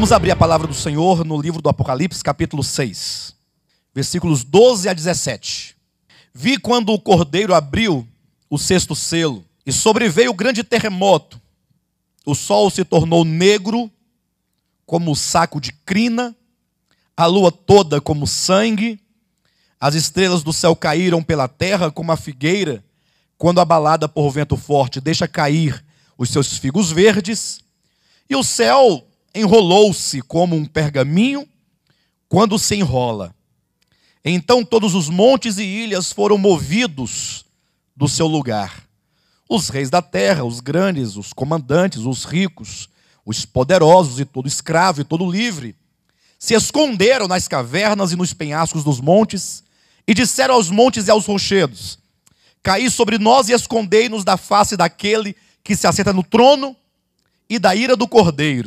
Vamos abrir a palavra do Senhor no livro do Apocalipse, capítulo 6, versículos 12 a 17. Vi quando o Cordeiro abriu o sexto selo, e sobreveio o grande terremoto. O sol se tornou negro, como saco de crina, a lua toda como sangue, as estrelas do céu caíram pela terra como a figueira, quando abalada por vento forte deixa cair os seus figos verdes, e o céu enrolou-se como um pergaminho quando se enrola. Então todos os montes e ilhas foram movidos do seu lugar. Os reis da terra, os grandes, os comandantes, os ricos, os poderosos e todo escravo e todo livre, se esconderam nas cavernas e nos penhascos dos montes, e disseram aos montes e aos rochedos: caí sobre nós e escondei-nos da face daquele que se assenta no trono e da ira do Cordeiro.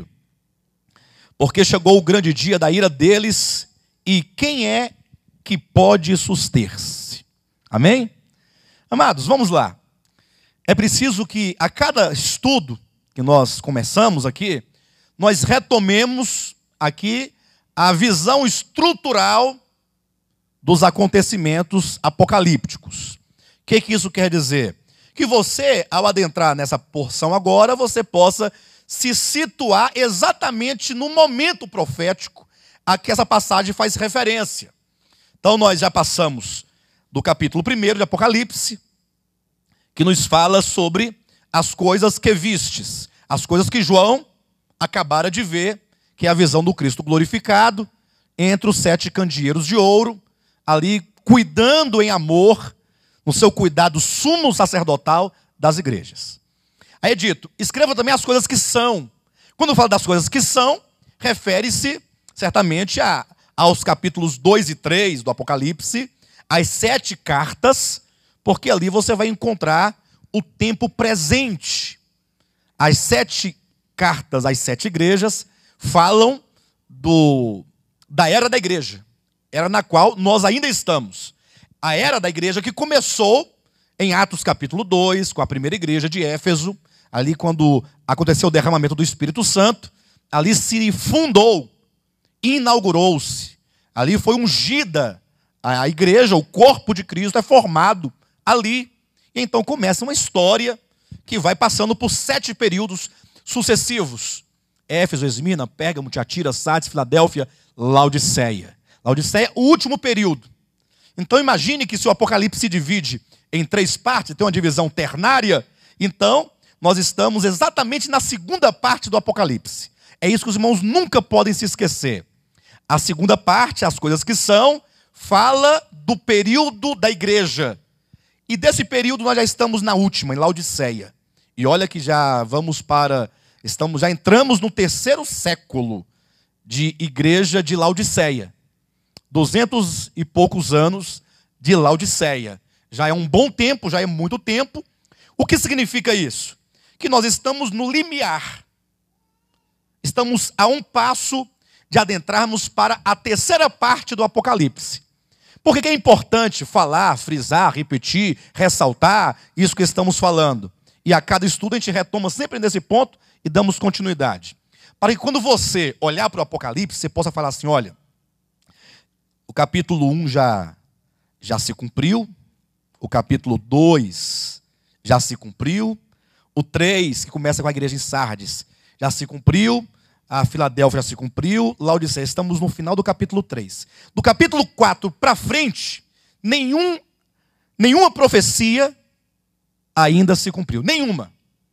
Porque chegou o grande dia da ira deles, e quem é que pode suster-se? Amém? Amados, vamos lá. É preciso que a cada estudo que nós começamos aqui, nós retomemos aqui a visão estrutural dos acontecimentos apocalípticos. O que isso quer dizer? Que você, ao adentrar nessa porção agora, você possa se situar exatamente no momento profético a que essa passagem faz referência. Então nós já passamos do capítulo 1 de Apocalipse, que nos fala sobre as coisas que vistes, as coisas que João acabara de ver, que é a visão do Cristo glorificado, entre os 7 candeeiros de ouro, ali cuidando em amor, no seu cuidado sumo sacerdotal das igrejas. Aí é dito, escreva também as coisas que são. Quando fala das coisas que são, refere-se certamente aos capítulos 2 e 3 do Apocalipse, às 7 cartas, porque ali você vai encontrar o tempo presente. As 7 cartas às 7 igrejas falam da era da igreja, era na qual nós ainda estamos. A era da igreja que começou em Atos capítulo 2, com a primeira igreja de Éfeso, ali quando aconteceu o derramamento do Espírito Santo, ali se fundou, inaugurou-se, ali foi ungida a igreja, o corpo de Cristo é formado ali. E então começa uma história que vai passando por 7 períodos sucessivos. Éfeso, Esmirna, Pérgamo, Tiatira, Sardes, Filadélfia, Laodiceia. Laodiceia, o último período. Então imagine que se o Apocalipse se divide em 3 partes, tem uma divisão ternária, então nós estamos exatamente na segunda parte do Apocalipse. É isso que os irmãos nunca podem se esquecer. A segunda parte, as coisas que são, fala do período da igreja. E desse período nós já estamos na última, em Laodiceia. E olha que já entramos no 3º século de igreja de Laodiceia. 200 e poucos anos de Laodiceia. Já é um bom tempo, já é muito tempo. O que significa isso? Que nós estamos no limiar. Estamos a um passo de adentrarmos para a 3ª parte do Apocalipse. Por que é importante falar, frisar, repetir, ressaltar isso que estamos falando? E a cada estudo a gente retoma sempre nesse ponto e damos continuidade. Para que quando você olhar para o Apocalipse, você possa falar assim, olha, o capítulo 1 já se cumpriu, o capítulo 2 já se cumpriu, o 3, que começa com a igreja em Sardes, já se cumpriu, a Filadélfia já se cumpriu, Laodiceia, estamos no final do capítulo 3. Do capítulo 4 para frente, nenhuma profecia ainda se cumpriu, nenhuma.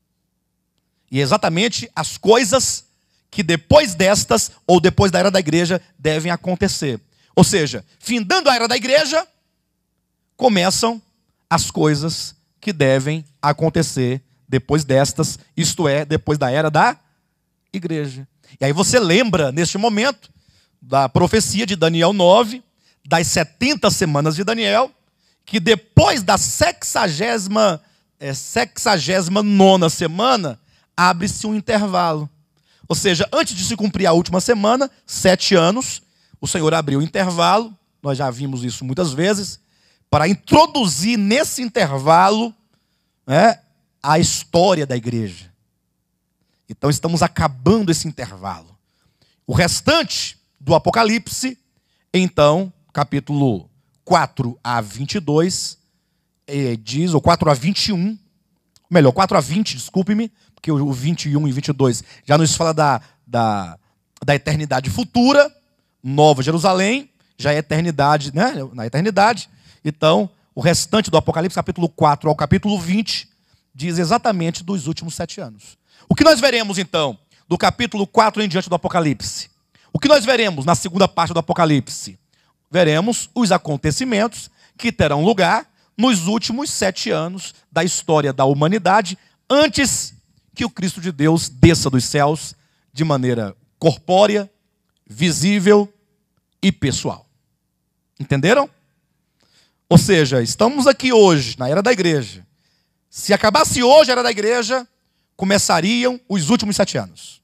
E exatamente as coisas que depois destas, ou depois da era da igreja, devem acontecer. Ou seja, findando a era da igreja, começam as coisas que devem acontecer depois destas, isto é, depois da era da igreja. E aí você lembra, neste momento, da profecia de Daniel 9, das 70 semanas de Daniel, que depois da 69ª semana, abre-se um intervalo. Ou seja, antes de se cumprir a última semana, 7 anos, o Senhor abriu o intervalo, nós já vimos isso muitas vezes, para introduzir nesse intervalo a história da igreja. Então estamos acabando esse intervalo. O restante do Apocalipse, então, capítulo 4 a 22, diz, ou 4 a 21, melhor, 4 a 20, desculpe-me, porque o 21 e 22 já nos fala da eternidade futura, Nova Jerusalém, já é eternidade, né? Na eternidade. Então, o restante do Apocalipse, capítulo 4 ao capítulo 20, diz exatamente dos últimos 7 anos. O que nós veremos, então, do capítulo 4 em diante do Apocalipse? O que nós veremos na segunda parte do Apocalipse? Veremos os acontecimentos que terão lugar nos últimos 7 anos da história da humanidade, antes que o Cristo de Deus desça dos céus de maneira corpórea, visível e pessoal. Entenderam? Ou seja, estamos aqui hoje, na era da igreja. Se acabasse hoje a era da igreja, começariam os últimos 7 anos.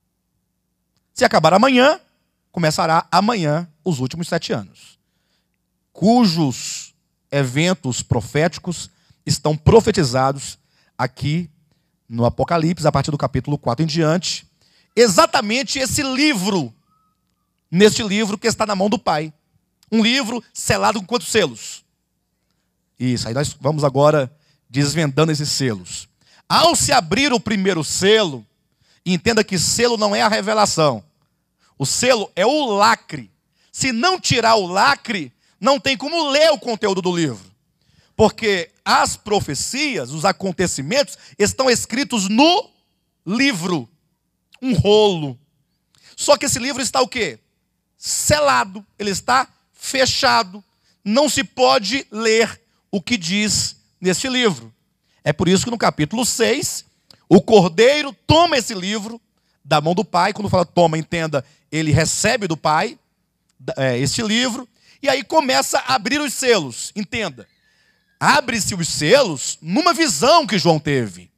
Se acabar amanhã, começará amanhã os últimos 7 anos. Cujos eventos proféticos estão profetizados aqui no Apocalipse, a partir do capítulo 4 em diante. Exatamente esse livro, neste livro que está na mão do Pai. Um livro selado com quantos selos? Isso, aí nós vamos agora desvendando esses selos. Ao se abrir o primeiro selo, entenda que selo não é a revelação. O selo é o lacre. Se não tirar o lacre, não tem como ler o conteúdo do livro. Porque as profecias, os acontecimentos, estão escritos no livro. Um rolo. Só que esse livro está o quê? Selado. Ele está fechado. Não se pode ler o que diz neste livro. É por isso que no capítulo 6, o Cordeiro toma esse livro da mão do Pai. Quando fala toma, entenda, ele recebe do Pai este livro. E aí começa a abrir os selos. Entenda. Abre-se os selos numa visão que João teve.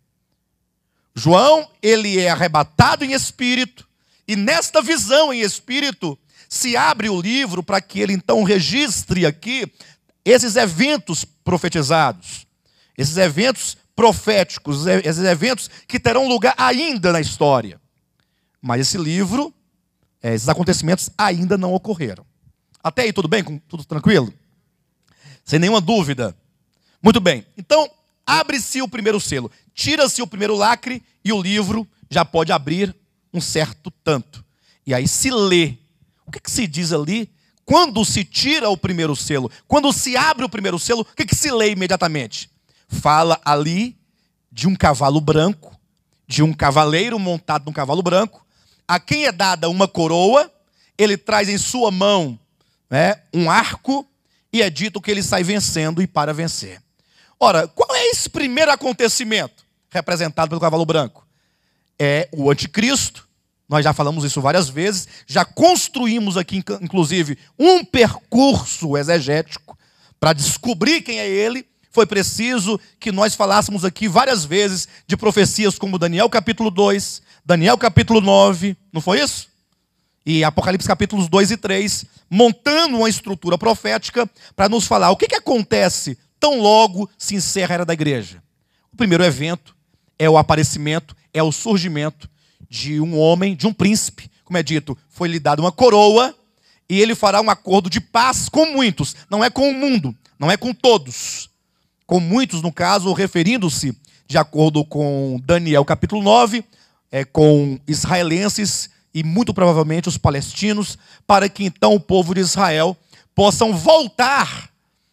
João, ele é arrebatado em espírito. E nesta visão em espírito, se abre o livro para que ele então registre aqui esses eventos profetizados. Esses eventos proféticos, esses eventos que terão lugar ainda na história. Mas esse livro, esses acontecimentos ainda não ocorreram. Até aí, tudo bem? Tudo tranquilo? Sem nenhuma dúvida. Muito bem. Então, abre-se o primeiro selo. Tira-se o primeiro lacre e o livro já pode abrir um certo tanto. E aí se lê. O que se diz ali? Quando se tira o primeiro selo, quando se abre o primeiro selo, o que se lê imediatamente? Fala ali de um cavalo branco, de um cavaleiro montado num cavalo branco, a quem é dada uma coroa, ele traz em sua mão um arco, e é dito que ele sai vencendo e para vencer. Ora, qual é esse primeiro acontecimento representado pelo cavalo branco? É o anticristo. Nós já falamos isso várias vezes, já construímos aqui, inclusive, um percurso exegético para descobrir quem é ele. Foi preciso que nós falássemos aqui várias vezes de profecias como Daniel capítulo 2, Daniel capítulo 9, não foi isso? E Apocalipse capítulos 2 e 3, montando uma estrutura profética para nos falar o que acontece tão logo se encerra a era da igreja. O primeiro evento é o aparecimento, é o surgimento de um homem, de um príncipe. Como é dito, foi-lhe dada uma coroa e ele fará um acordo de paz com muitos. Não é com o mundo, não é com todos. Com muitos, no caso, referindo-se, de acordo com Daniel capítulo 9, com israelenses e muito provavelmente os palestinos, para que então o povo de Israel possam voltar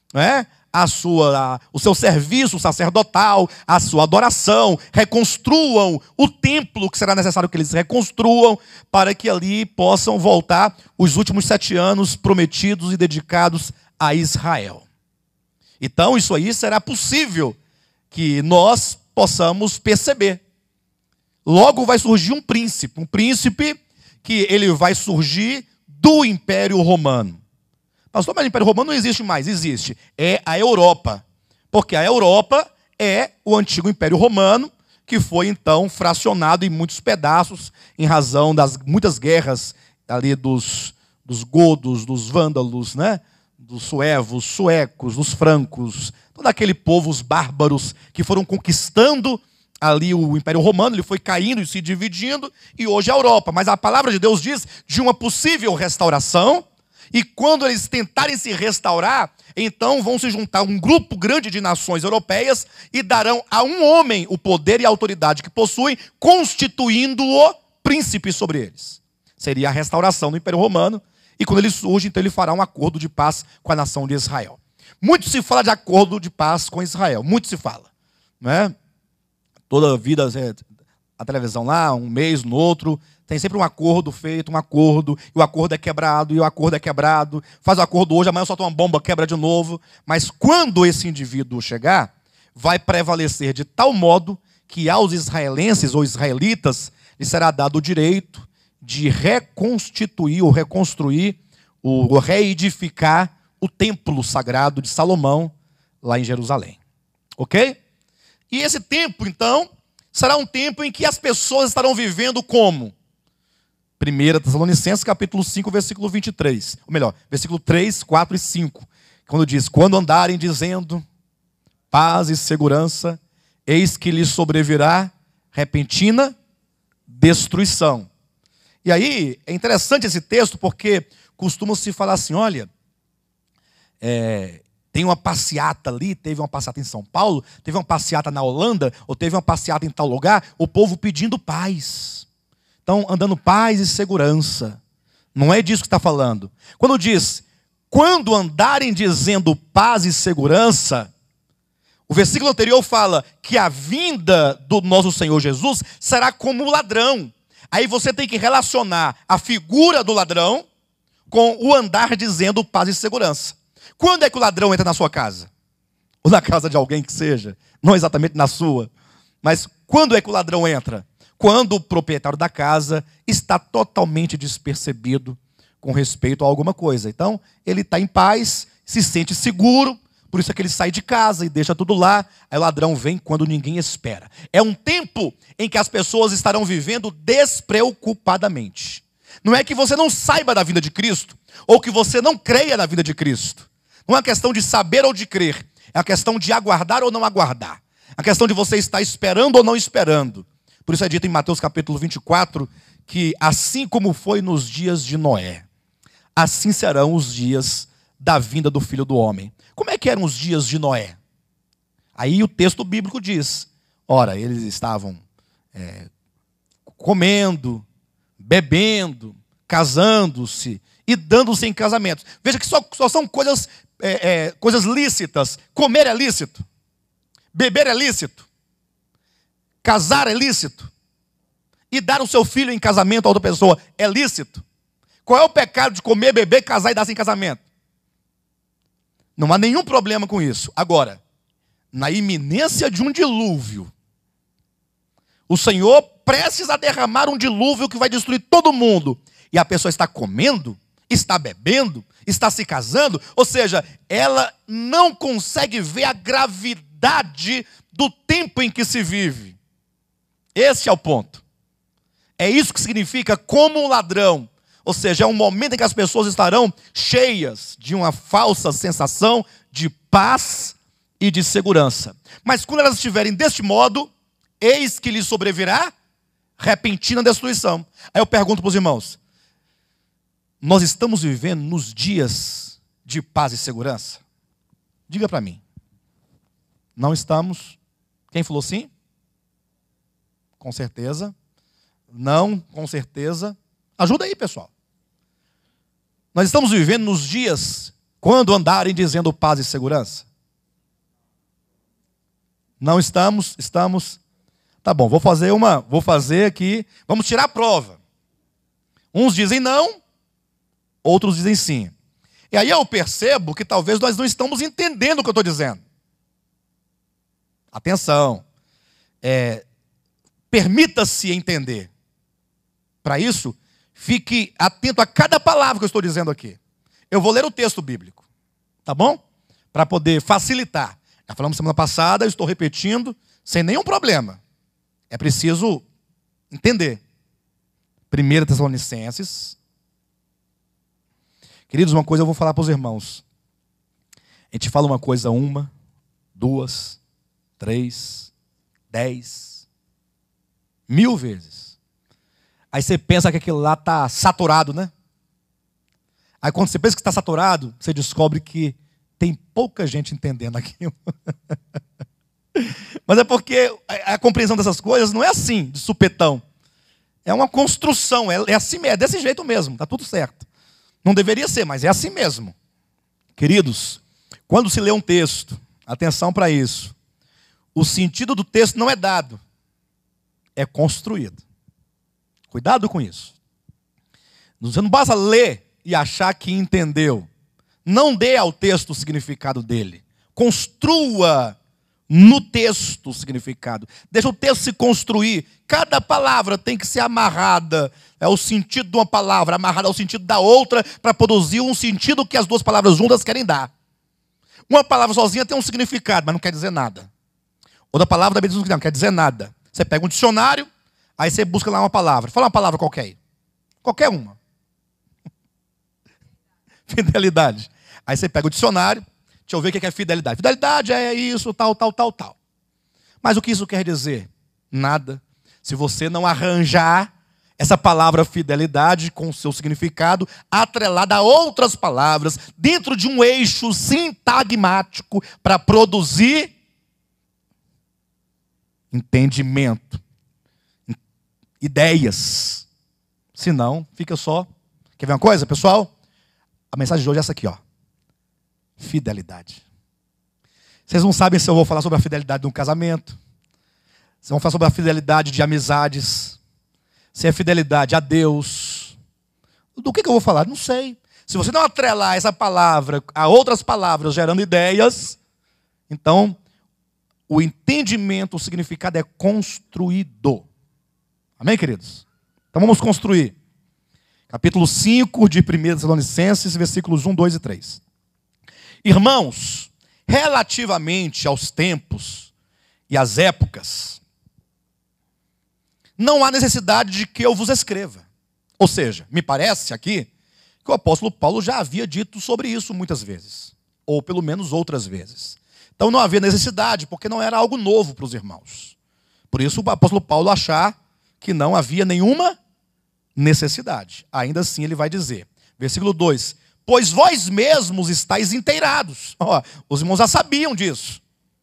o seu serviço sacerdotal, a sua adoração, reconstruam o templo que será necessário que eles reconstruam, para que ali possam voltar os últimos 7 anos prometidos e dedicados a Israel. Então isso aí será possível que nós possamos perceber. Logo vai surgir um príncipe que ele vai surgir do Império Romano. Pastor, mas o Império Romano não existe mais. Existe. É a Europa. Porque a Europa é o antigo Império Romano, que foi então fracionado em muitos pedaços, em razão das muitas guerras ali dos godos, dos vândalos, dos suevos, suecos, dos francos, todo aquele povo, os bárbaros, que foram conquistando ali o Império Romano, ele foi caindo e se dividindo, e hoje é a Europa. Mas a palavra de Deus diz de uma possível restauração, e quando eles tentarem se restaurar, então vão se juntar um grupo grande de nações europeias e darão a um homem o poder e a autoridade que possuem, constituindo-o príncipe sobre eles. Seria a restauração do Império Romano, e quando ele surge, então ele fará um acordo de paz com a nação de Israel. Muito se fala de acordo de paz com Israel, muito se fala, não é? Toda a vida, a televisão lá, um mês, no outro, tem sempre um acordo feito, um acordo, e o acordo é quebrado, e o acordo é quebrado. Faz o acordo hoje, amanhã solta uma bomba, quebra de novo. Mas quando esse indivíduo chegar, vai prevalecer de tal modo que aos israelenses ou israelitas lhes será dado o direito de reconstituir ou reconstruir, ou reedificar o templo sagrado de Salomão, lá em Jerusalém. Ok? E esse tempo, então, será um tempo em que as pessoas estarão vivendo como? 1 Tessalonicenses, capítulo 5, versículo 23. Ou melhor, versículo 3, 4 e 5. Quando diz, quando andarem dizendo paz e segurança, eis que lhes sobrevirá repentina destruição. E aí, é interessante esse texto, porque costuma-se falar assim, olha, tem uma passeata ali, teve uma passeata em São Paulo, teve uma passeata na Holanda, ou teve uma passeata em tal lugar, o povo pedindo paz. Então, andando paz e segurança. Não é disso que está falando. Quando diz, quando andarem dizendo paz e segurança, o versículo anterior fala que a vinda do nosso Senhor Jesus será como o ladrão. Aí você tem que relacionar a figura do ladrão com o andar dizendo paz e segurança. Quando é que o ladrão entra na sua casa? Ou na casa de alguém que seja, não exatamente na sua. Mas quando é que o ladrão entra? Quando o proprietário da casa está totalmente despercebido com respeito a alguma coisa. Então, ele está em paz, se sente seguro, por isso é que ele sai de casa e deixa tudo lá. Aí o ladrão vem quando ninguém espera. É um tempo em que as pessoas estarão vivendo despreocupadamente. Não é que você não saiba da vinda de Cristo, ou que você não creia na vinda de Cristo. Não é uma questão de saber ou de crer. É uma questão de aguardar ou não aguardar. A questão de você estar esperando ou não esperando. Por isso é dito em Mateus capítulo 24, que assim como foi nos dias de Noé, assim serão os dias da vinda do Filho do Homem. Como é que eram os dias de Noé? Aí o texto bíblico diz, ora, eles estavam comendo, bebendo, casando-se e dando-se em casamentos. Veja que só são coisas lícitas. Comer é lícito. Beber é lícito. Casar é lícito. E dar o seu filho em casamento a outra pessoa é lícito. Qual é o pecado de comer, beber, casar e dar-se em casamento? Não há nenhum problema com isso. Agora, na iminência de um dilúvio, o Senhor prestes a derramar um dilúvio que vai destruir todo mundo, e a pessoa está comendo, está bebendo, está se casando, ou seja, ela não consegue ver a gravidade do tempo em que se vive. Esse é o ponto. É isso que significa como um ladrão. Ou seja, é um momento em que as pessoas estarão cheias de uma falsa sensação de paz e de segurança. Mas quando elas estiverem deste modo, eis que lhes sobrevirá repentina destruição. Aí eu pergunto para os irmãos, nós estamos vivendo nos dias de paz e segurança? Diga para mim. Não estamos? Quem falou sim? Com certeza. Não, com certeza. Ajuda aí, pessoal. Nós estamos vivendo nos dias quando andarem dizendo paz e segurança? Não estamos? Estamos. Tá bom, vou fazer aqui, vamos tirar a prova. Uns dizem não, outros dizem sim. E aí eu percebo que talvez nós não estamos entendendo o que eu estou dizendo. Atenção. Permita-se entender. Para isso, fique atento a cada palavra que eu estou dizendo aqui. Eu vou ler o texto bíblico. Tá bom? Para poder facilitar. Já falamos semana passada, eu estou repetindo, sem nenhum problema. É preciso entender. 1 Tessalonicenses. Queridos, uma coisa eu vou falar para os irmãos. A gente fala uma coisa 1, 2, 3, 10, 1000 vezes. Aí você pensa que aquilo lá está saturado, né? Aí quando você pensa que está saturado, você descobre que tem pouca gente entendendo aquilo. Mas é porque a compreensão dessas coisas não é assim, de supetão. É uma construção, é assim, é desse jeito mesmo, está tudo certo. Não deveria ser, mas é assim mesmo. Queridos, quando se lê um texto, atenção para isso, o sentido do texto não é dado, é construído. Cuidado com isso. Você não basta ler e achar que entendeu. Não dê ao texto o significado dele. Construa no texto o significado. Deixa o texto se construir. Cada palavra tem que ser amarrada. É o sentido de uma palavra, amarrada ao sentido da outra, para produzir um sentido que as duas palavras juntas querem dar. Uma palavra sozinha tem um significado, mas não quer dizer nada. Outra palavra também diz um significado, não quer dizer nada. Você pega um dicionário, aí você busca lá uma palavra. Fala uma palavra qualquer aí. Qualquer uma. Fidelidade. Aí você pega o dicionário, deixa eu ver o que é fidelidade. Fidelidade é isso, tal. Mas o que isso quer dizer? Nada. Se você não arranjar essa palavra fidelidade com o seu significado atrelada a outras palavras, dentro de um eixo sintagmático para produzir entendimento, ideias. Senão, fica só. Quer ver uma coisa, pessoal? A mensagem de hoje é essa aqui, ó. Fidelidade. Vocês não sabem se eu vou falar sobre a fidelidade de um casamento. Vocês vão falar sobre a fidelidade de amizades. Se é fidelidade a Deus. Do que eu vou falar? Não sei. Se você não atrelar essa palavra a outras palavras gerando ideias, então o entendimento, o significado é construído. Amém, queridos? Então vamos construir. Capítulo 5 de 1 Tessalonicenses, versículos 1, 2 e 3. Irmãos, relativamente aos tempos e às épocas, não há necessidade de que eu vos escreva. Ou seja, me parece aqui que o apóstolo Paulo já havia dito sobre isso muitas vezes, ou pelo menos outras vezes. Então não havia necessidade, porque não era algo novo para os irmãos. Por isso o apóstolo Paulo achar que não havia nenhuma necessidade. Ainda assim ele vai dizer, versículo 2, pois vós mesmos estáis inteirados. Os irmãos já sabiam disso.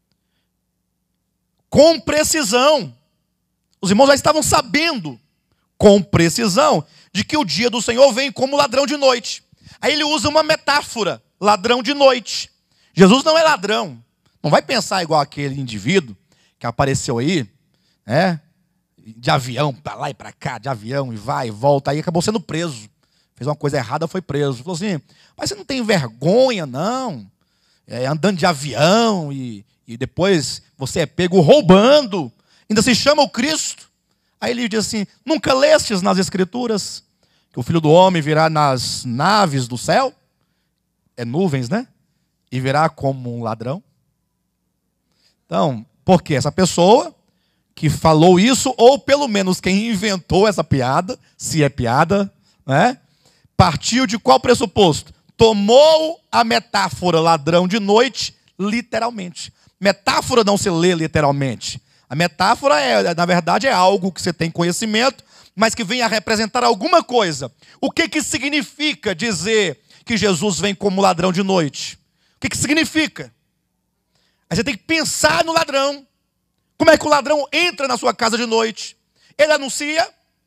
Com precisão. Os irmãos já estavam sabendo, com precisão, de que o dia do Senhor vem como ladrão de noite. Aí ele usa uma metáfora, ladrão de noite. Jesus não é ladrão. Não vai pensar igual aquele indivíduo que apareceu aí, né? De avião, para lá e para cá, de avião, e vai e volta, aí acabou sendo preso. Fez uma coisa errada, foi preso. Falou assim, mas você não tem vergonha, não? Andando de avião e depois você é pego roubando, ainda se chama o Cristo. Aí ele diz assim, nunca lestes nas Escrituras que o Filho do Homem virá nas naves do céu? É nuvens, né? E virá como um ladrão. Então, por que essa pessoa que falou isso, ou pelo menos quem inventou essa piada, se é piada, né? Partiu de qual pressuposto? Tomou a metáfora ladrão de noite literalmente. Metáfora não se lê literalmente. A metáfora, na verdade, é algo que você tem conhecimento, mas que vem a representar alguma coisa. O que significa dizer que Jesus vem como ladrão de noite? O que significa? Aí você tem que pensar no ladrão. Como é que o ladrão entra na sua casa de noite? Ele anuncia.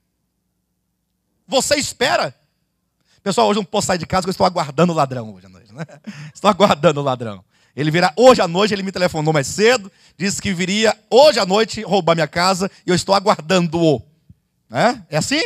Você espera. Pessoal, hoje eu não posso sair de casa porque eu estou aguardando o ladrão hoje à noite, né? Estou aguardando o ladrão. Ele virá hoje à noite, ele me telefonou mais cedo, disse que viria hoje à noite roubar minha casa e eu estou aguardando-o. É assim?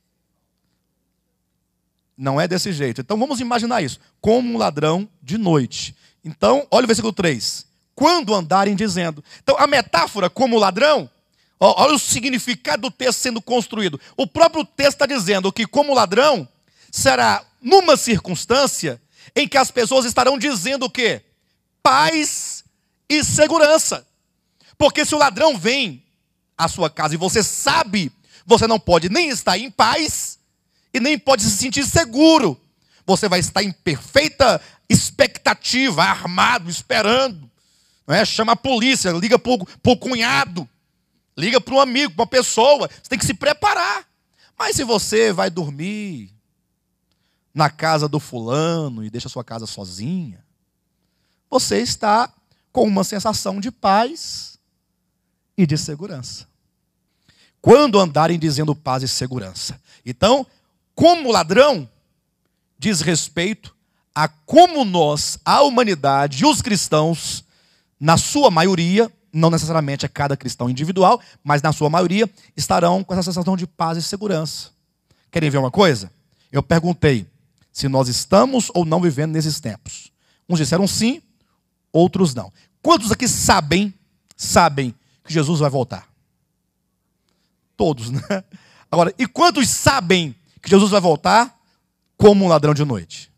Não é desse jeito. Então vamos imaginar isso. Como um ladrão de noite. Então, olha o versículo 3. Quando andarem dizendo. Então, a metáfora como ladrão, olha o significado do texto sendo construído. O próprio texto está dizendo que como ladrão, será numa circunstância em que as pessoas estarão dizendo o quê? Paz e segurança. Porque se o ladrão vem à sua casa e você sabe, você não pode nem estar em paz e nem pode se sentir seguro. Você vai estar em perfeita expectativa, armado, esperando. Chama a polícia, liga para o cunhado, liga para um amigo, para uma pessoa. Você tem que se preparar. Mas se você vai dormir na casa do fulano e deixa a sua casa sozinha, você está com uma sensação de paz e de segurança. Quando andarem dizendo paz e segurança. Então, como ladrão, diz respeito a como nós, a humanidade e os cristãos, na sua maioria, não necessariamente é cada cristão individual, mas na sua maioria, estarão com essa sensação de paz e segurança. Querem ver uma coisa? Eu perguntei se nós estamos ou não vivendo nesses tempos. Uns disseram sim, outros não. Quantos aqui sabem que Jesus vai voltar? Todos, né? Agora, e quantos sabem que Jesus vai voltar como um ladrão de noite?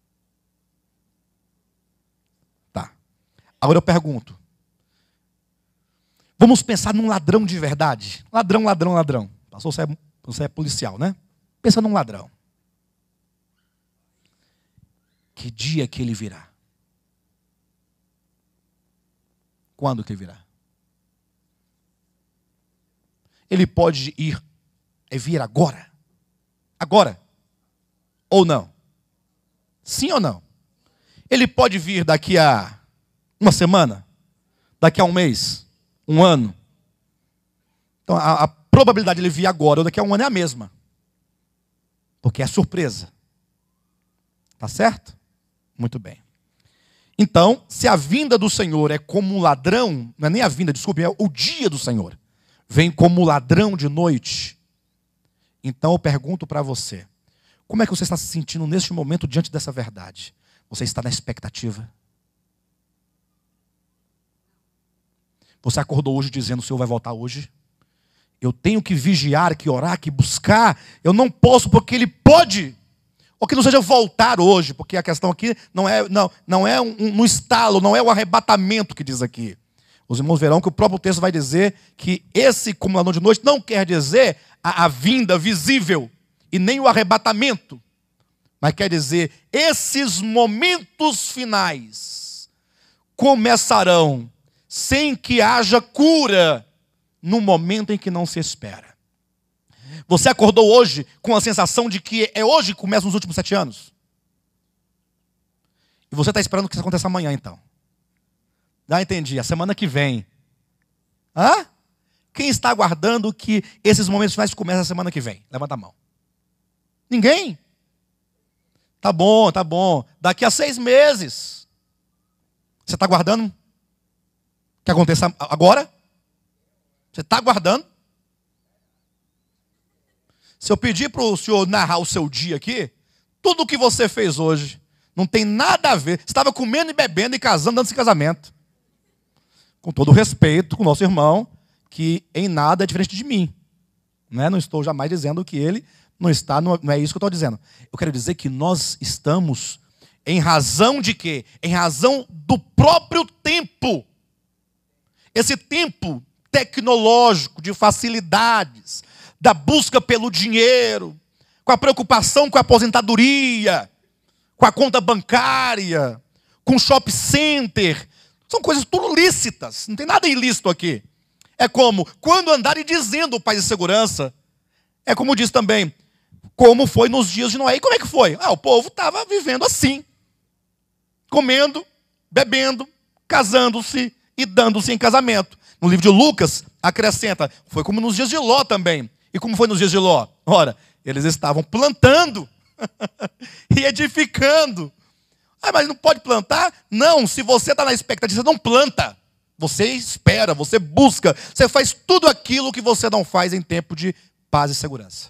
Tá. Agora eu pergunto. Vamos pensar num ladrão de verdade. Ladrão, ladrão, ladrão. Pastor, você é policial, né? Pensa num ladrão. Que dia que ele virá? Quando que ele virá? Ele pode vir agora? Agora? Ou não? Sim ou não? Ele pode vir daqui a uma semana? Daqui a um mês? Um ano? Então a probabilidade de ele vir agora ou daqui a um ano é a mesma. Porque é surpresa. Tá certo? Muito bem. Então, se a vinda do Senhor é como um ladrão, não é nem a vinda, desculpe, é o dia do Senhor, vem como ladrão de noite. Então eu pergunto para você, como é que você está se sentindo neste momento diante dessa verdade? Você está na expectativa? Você acordou hoje dizendo, o Senhor vai voltar hoje? Eu tenho que vigiar, que orar, que buscar. Eu não posso porque Ele pode. Ou que não seja voltar hoje, porque a questão aqui não é um estalo, não é o arrebatamento que diz aqui. Os irmãos verão que o próprio texto vai dizer que esse como ladrão de noite não quer dizer a vinda visível e nem o arrebatamento, mas quer dizer esses momentos finais começarão sem que haja cura no momento em que não se espera. Você acordou hoje com a sensação de que é hoje que começam os últimos 7 anos? E você está esperando que isso aconteça amanhã, então? Já entendi, a semana que vem. Hã? Quem está aguardando que esses momentos finais comecem a semana que vem? Levanta a mão. Ninguém? Tá bom, tá bom. Daqui a 6 meses. Você está aguardando que aconteça agora? Você está aguardando? Se eu pedir para o senhor narrar o seu dia aqui, tudo o que você fez hoje não tem nada a ver. Você estava comendo e bebendo e casando antes de casamento. Com todo o respeito com o nosso irmão, que em nada é diferente de mim. Não estou jamais dizendo que ele não está, não é isso que eu estou dizendo. Eu quero dizer que nós estamos em razão de quê? Em razão do próprio tempo. Esse tempo tecnológico, de facilidades, da busca pelo dinheiro, com a preocupação com a aposentadoria, com a conta bancária, com o shopping center. São coisas tudo lícitas, não tem nada ilícito aqui. É como, quando andarem dizendo paz e segurança, é como diz também, como foi nos dias de Noé. E como é que foi? O povo estava vivendo assim, comendo, bebendo, casando-se e dando-se em casamento. No livro de Lucas, acrescenta, foi como nos dias de Ló também. E como foi nos dias de Ló? Ora, eles estavam plantando e edificando. Mas não pode plantar? Não, se você está na expectativa, você não planta. Você espera, você busca, você faz tudo aquilo que você não faz em tempo de paz e segurança.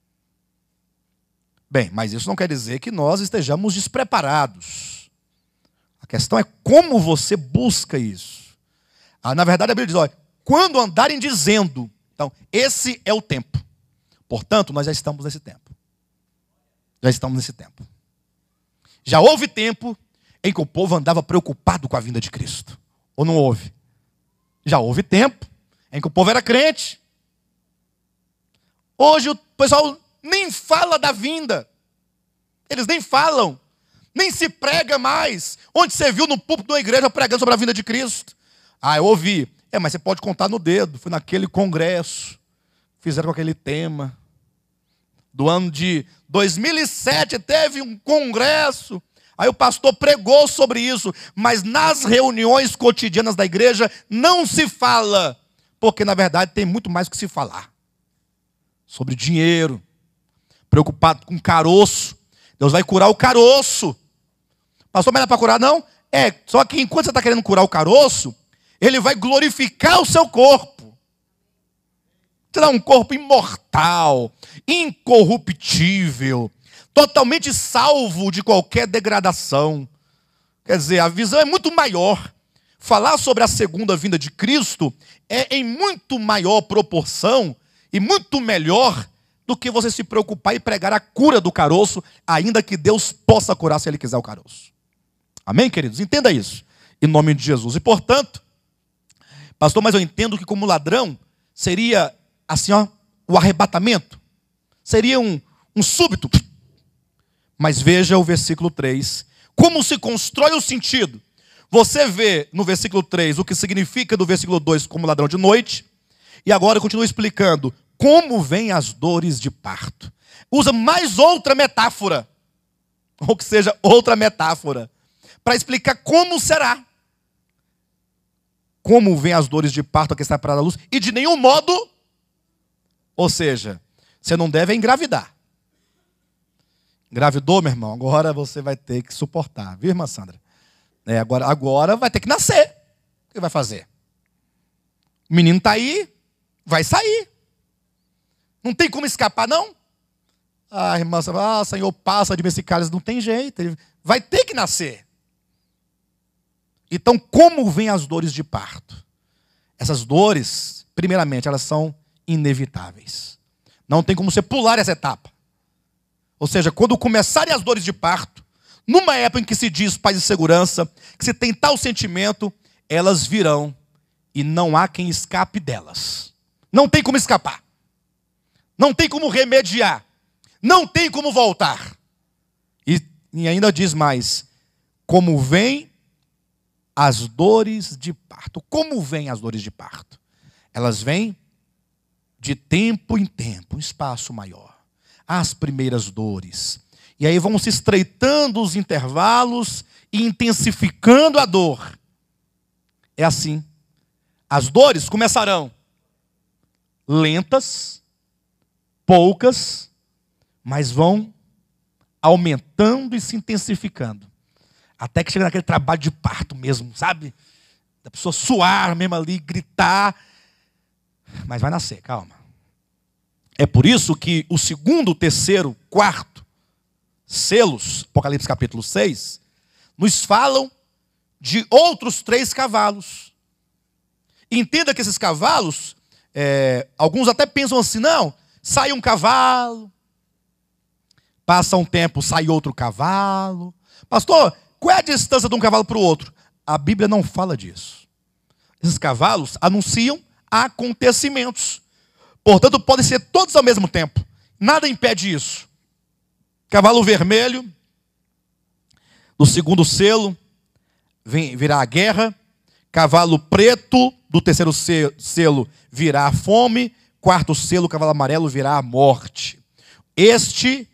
Bem, mas isso não quer dizer que nós estejamos despreparados. A questão é como você busca isso. Na verdade, a Bíblia diz, olha, quando andarem dizendo, então, esse é o tempo. Portanto, nós já estamos nesse tempo. Já estamos nesse tempo. Já houve tempo em que o povo andava preocupado com a vinda de Cristo. Ou não houve? Já houve tempo em que o povo era crente. Hoje o pessoal nem fala da vinda. Eles nem falam. Nem se prega mais. Onde você viu no púlpito da igreja pregando sobre a vinda de Cristo? Eu ouvi. Mas você pode contar no dedo. Foi naquele congresso, fizeram com aquele tema. Do ano de 2007 teve um congresso. Aí o pastor pregou sobre isso. Mas nas reuniões cotidianas da igreja não se fala. Porque na verdade tem muito mais o que se falar. Sobre dinheiro. Preocupado com caroço. Deus vai curar o caroço. Pastor, mas não é para curar não? Só que enquanto você está querendo curar o caroço, Ele vai glorificar o seu corpo. Te dá um corpo imortal, incorruptível, totalmente salvo de qualquer degradação. Quer dizer, a visão é muito maior. Falar sobre a segunda vinda de Cristo é em muito maior proporção e muito melhor do que você se preocupar e pregar a cura do caroço, ainda que Deus possa curar se Ele quiser o caroço. Amém, queridos? Entenda isso, em nome de Jesus. E portanto, pastor, mas eu entendo que como ladrão, seria assim, o arrebatamento. Seria um súbito. Mas veja o versículo 3. Como se constrói o sentido. Você vê no versículo 3 o que significa do versículo 2 como ladrão de noite. E agora continua explicando como vêm as dores de parto. Usa mais outra metáfora. Ou que seja, outra metáfora. Para explicar como será. Como vêm as dores de parto a que está parada a luz. E de nenhum modo, ou seja, você não deve engravidar. Engravidou, meu irmão? Agora você vai ter que suportar. Viu, irmã Sandra? Agora vai ter que nascer. O que vai fazer? O menino está aí, vai sair. Não tem como escapar, não? Irmã Sandra, Senhor, passa de mim esse cálice. Não tem jeito, ele vai ter que nascer. Então, como vêm as dores de parto? Essas dores, primeiramente, elas são inevitáveis. Não tem como você pular essa etapa. Ou seja, quando começarem as dores de parto, numa época em que se diz paz e segurança, que se tem tal sentimento, elas virão e não há quem escape delas. Não tem como escapar. Não tem como remediar. Não tem como voltar. E ainda diz mais, como vêm as dores de parto. Como vêm as dores de parto? Elas vêm de tempo em tempo, um espaço maior. As primeiras dores. E aí vão se estreitando os intervalos e intensificando a dor. É assim. As dores começarão lentas, poucas, mas vão aumentando e se intensificando. Até que chega naquele trabalho de parto mesmo, sabe? Da pessoa suar mesmo ali, gritar. Mas vai nascer, calma. É por isso que o segundo, terceiro, quarto selos, Apocalipse capítulo 6, nos falam de outros 3 cavalos. Entenda que esses cavalos, alguns até pensam assim, não, sai um cavalo, passa um tempo, sai outro cavalo. Pastor, qual é a distância de um cavalo para o outro? A Bíblia não fala disso. Esses cavalos anunciam acontecimentos. Portanto, podem ser todos ao mesmo tempo. Nada impede isso. Cavalo vermelho, do segundo selo, virá a guerra. Cavalo preto, do terceiro selo, virá a fome. Quarto selo, cavalo amarelo, virá a morte. Este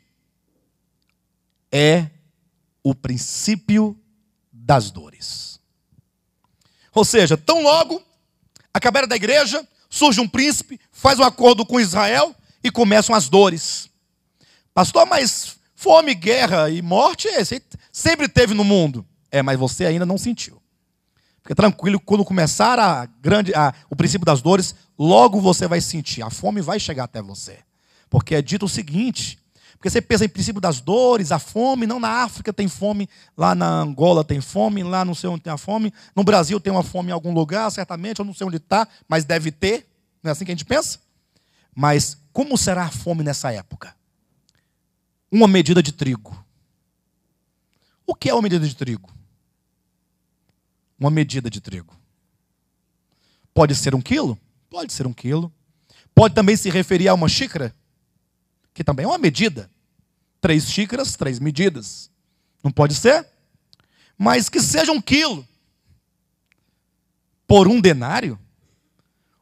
é o princípio das dores. Ou seja, tão logo acabar da igreja, surge um príncipe, faz um acordo com Israel e começam as dores. Pastor, mas fome, guerra e morte sempre teve no mundo. Mas você ainda não sentiu. Fica tranquilo, quando começar o princípio das dores, logo você vai sentir. A fome vai chegar até você. Porque é dito o seguinte, porque você pensa em princípio das dores, a fome, não na África tem fome, lá na Angola tem fome, lá não sei onde tem a fome, no Brasil tem uma fome em algum lugar, certamente, eu não sei onde está, mas deve ter, não é assim que a gente pensa? Mas como será a fome nessa época? Uma medida de trigo. O que é uma medida de trigo? Uma medida de trigo. Pode ser 1 quilo? Pode ser 1 quilo. Pode também se referir a uma xícara, que também é uma medida. 3 xícaras, 3 medidas. Não pode ser? Mas que seja 1 quilo. Por 1 denário?